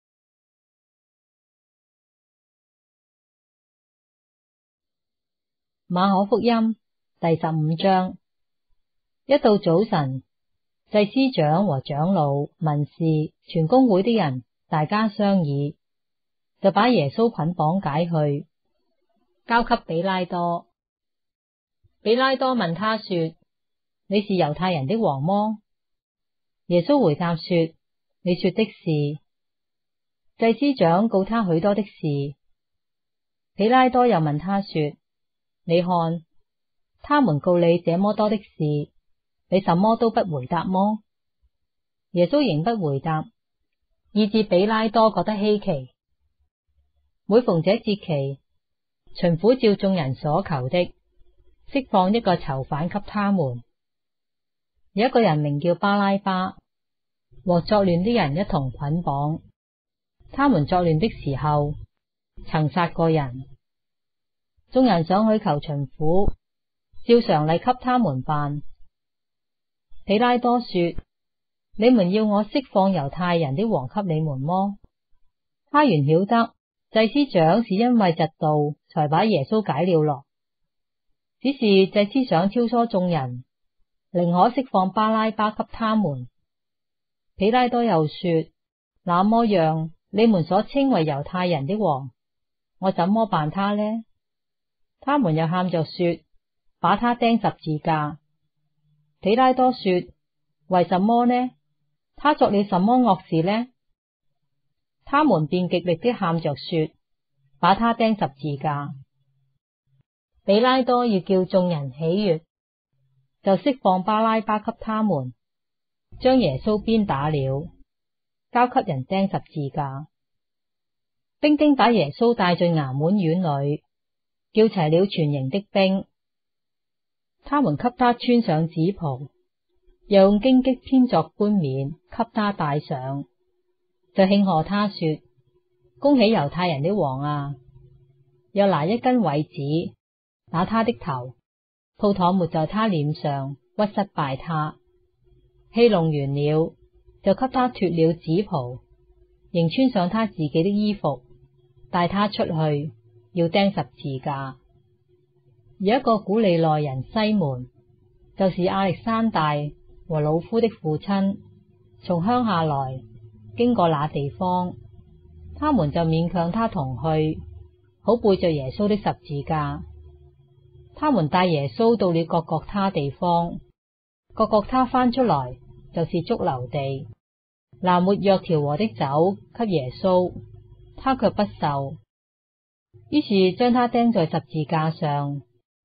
馬可福音第十五章。一到早晨，祭司長和長老、文士、全公會的人大家商議，就把耶穌捆綁解去，交給比拉多。比拉多問他說：你是猶太人的王麼？耶穌回答說：你說的是。祭司長告他許多的事。比拉多又問他說：你看，他們告你這麼多的事，你什麼都不回答麼？耶穌仍不回答，以致比拉多覺得稀奇。每逢這節期，巡撫照眾人所求的，釋放一個囚犯給他們。有一個人名叫巴拉巴，和作亂的人一同捆綁。他們作亂的時候，曾殺過人。眾人上去求巡撫，照常例給他們辦。比拉多說：你們要我釋放猶太人的王給你們麼？他原曉得祭司長是因為嫉妒才把耶穌解了落，只是祭司長挑唆眾人，寧可釋放巴拉巴給他們。比拉多又說：那麼樣，你們所稱為猶太人的王，我怎麼辦他呢？他們又喊着說：把他釘十字架。比拉多說：為什麼呢？他作了什麼惡事呢？他們便極力的喊着說：把他釘十字架。比拉多要叫眾人喜悅，就釋放巴拉巴給他們，將耶穌鞭打了，交給人釘十字架。兵丁把耶穌帶進衙門院裏，叫齊了全營的兵，他們給他穿上紫袍，又用荊棘編作冠冕給他戴上，就慶賀他說：恭喜猶太人的王啊！又拿一根葦子打他的頭，吐唾沫在他臉上，屈膝拜他。戲弄完了，就給他脫了紫袍，仍穿上他自己的衣服，帶他出去，要釘十字架。有一個古利奈人西門，就是亞歷山大和魯孚的父親，從鄉下來，經過那地方，他們就勉強他同去，好背着耶穌的十字架。他們帶耶穌到了各各他地方，各各他翻出來就是髑髏地，拿沒藥調和的酒給耶穌，他卻不受，於是將他釘在十字架上。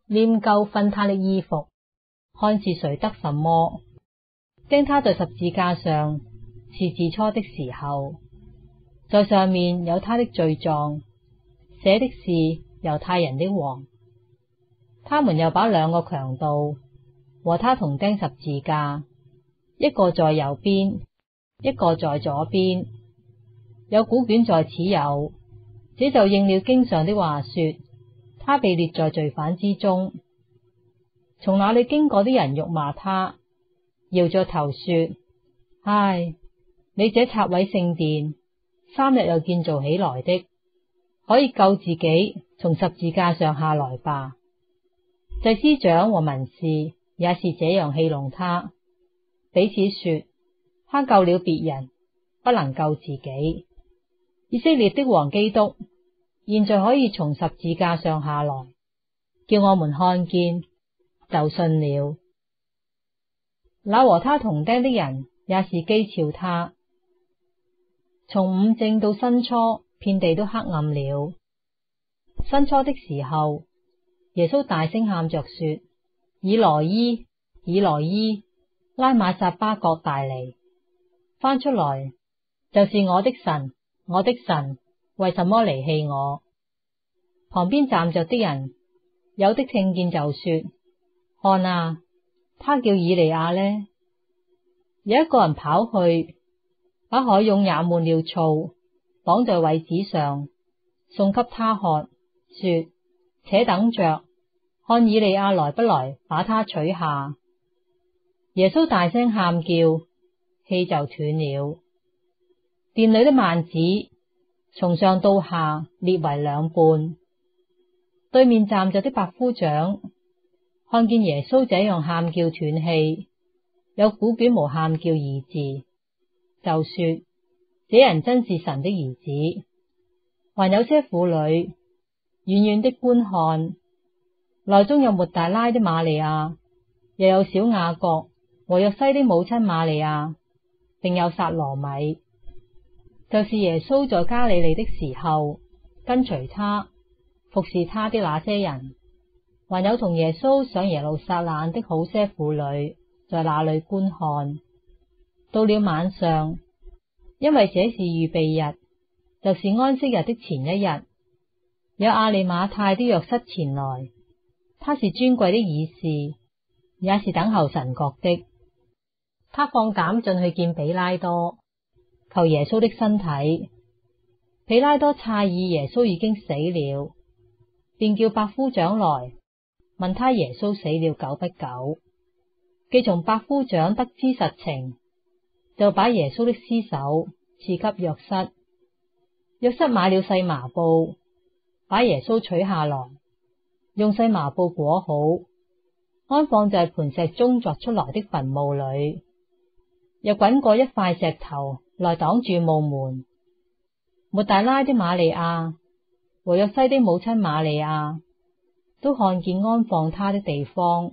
拈鬮分他的衣服，看是誰得什麼。釘他在十字架上是巳初的時候，在上面有他的罪狀，寫的是猶太人的王。他們又把兩個強盜和他同釘十字架，一個在右邊，一個在左邊。有古卷在此有，這就應了經上的話說，他被列在罪犯之中。從那裏經過的人辱罵他，搖着頭說：唉，你這拆毀聖殿，三日又建造起來的，可以救自己從十字架上下來吧。祭司長和文士也是這樣戲弄他，彼此說：他救了別人，不能救自己。以色列的王基督現在可以從十字架上下來，叫我們看見，就信了。那和他同釘的人也是譏誚他。從午正到申初，遍地都黑暗了。申初的時候，耶穌大聲喊着說：以羅伊，以羅伊，拉瑪撒巴各大尼。翻出來就是我的神，我的神，為什麼離棄我？旁邊站着的人有的聽見就說：看啊，他叫以利亞呢。有一個人跑去，把海涌也滿了醋，綁在葦子上，送給他喝，說：且等着，看以利亞來不來把他取下。耶穌大聲喊叫，氣就斷了。殿裏的幔子從上到下裂為兩半。對面站着的百夫長看見耶穌這樣喊叫斷氣，有古卷無喊叫二字，就說：這人真是神的兒子。還有些婦女遠遠的觀看，內中有抹大拉的瑪利亞，又有小雅各和約西的母親瑪利亞，並有撒羅米，就是耶穌在加利利的時候跟隨他服侍他的那些人。還有同耶穌上耶路撒冷的好些婦女在那裏觀看。到了晚上，因為這是預備日，就是安息日的前一日，有亞利馬太的約瑟前來，他是尊貴的議士，也是等候神國的。他放膽進去見彼拉多，求耶穌的身體。彼拉多詫異耶穌已經死了，便叫百夫長來問他耶穌死了久不久。既從百夫長得知實情，就把耶穌的屍首賜給約瑟。約瑟買了細麻布，把耶穌取下來，用細麻布裹好，安放在磐石中鑿出來的墳墓裏，又滾過一塊石頭來擋住墓門。抹大拉的瑪利亞和約西的母親瑪利亞都看見安放他的地方。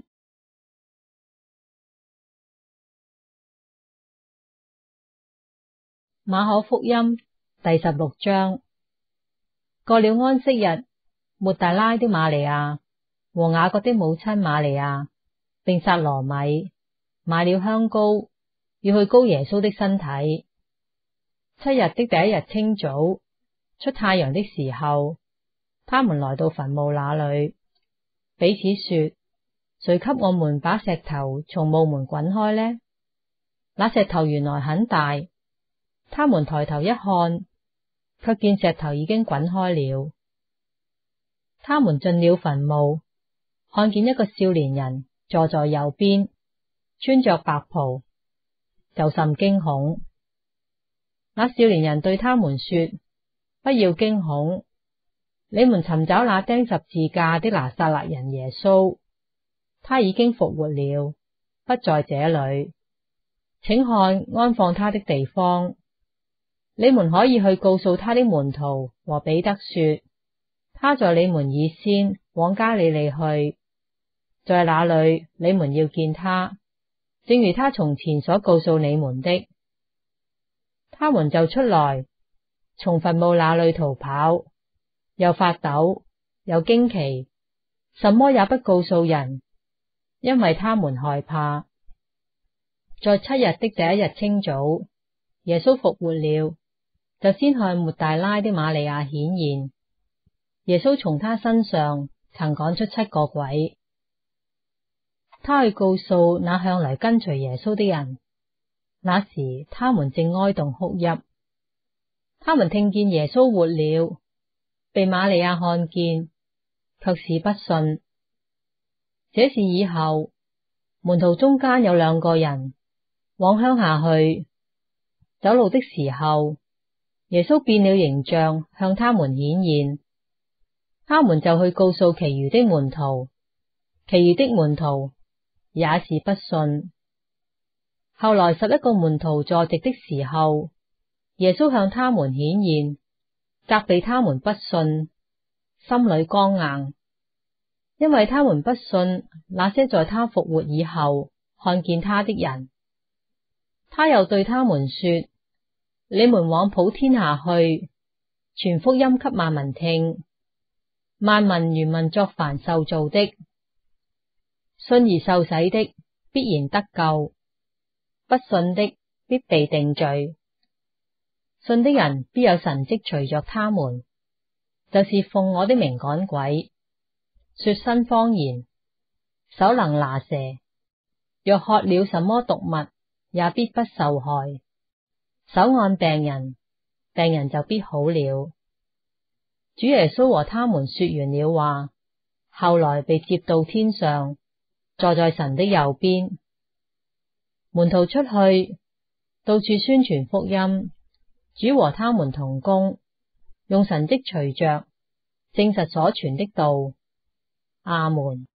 馬可福音第十六章。過了安息日，抹大拉的瑪利亞和雅各的母親瑪利亞並撒羅米買了香膏，要去膏耶穌的身體。七日的第一日清早，出太陽的時候，他們來到墳墓那裏，彼此說：誰給我們把石頭從墓門滾開呢？那石頭原來很大，他們抬頭一看，卻見石頭已經滾開了。他們進了墳墓，看見一個少年人坐在右邊，穿着白袍，就甚驚恐。那少年人對他們說：不要驚恐，你們尋找那釘十字架的拿撒勒人耶穌，他已經復活了，不在這裏。請看安放他的地方。你們可以去告訴他的門徒和彼得說，他在你們以先往加利利去，在那裏你們要見他，正如他從前所告訴你們的。他們就出來，從墳墓那裏逃跑，又發抖，又驚奇， 什麼也不告訴人，因為他們害怕。在七日的第一日清早，耶穌復活了，就先向抹大拉的瑪利亞顯現。耶穌從他身上曾趕出七個鬼。他去告訴那向來跟隨耶穌的人，那時他們正哀慟哭泣。他們聽見耶穌活了，被瑪利亞看見，卻是不信。這事以後，門徒中間有兩個人往鄉下去，走路的時候，耶穌變了形象向他們顯現，他們就去告訴其餘的門徒，其餘的門徒也是不信。後來十一個門徒坐席的時候，耶穌向他們顯現，責備他們不信，心裏剛硬，因為他們不信那些在他復活以後看見他的人。他又對他們說：你們往普天下去，傳福音給萬民聽。萬民原文作凡受造的，信而受洗的必然得救，不信的必被定罪。信的人必有神蹟隨着他們，就是奉我的名趕鬼，說新方言，手能拿蛇，若喝了什麼毒物，也必不受害。手按病人，病人就必好了。主耶穌和他們說完了話，後來被接到天上，坐在神的右邊。門徒出去，到處宣傳福音，主和他們同工，用神蹟隨着，證實所傳的道。阿門。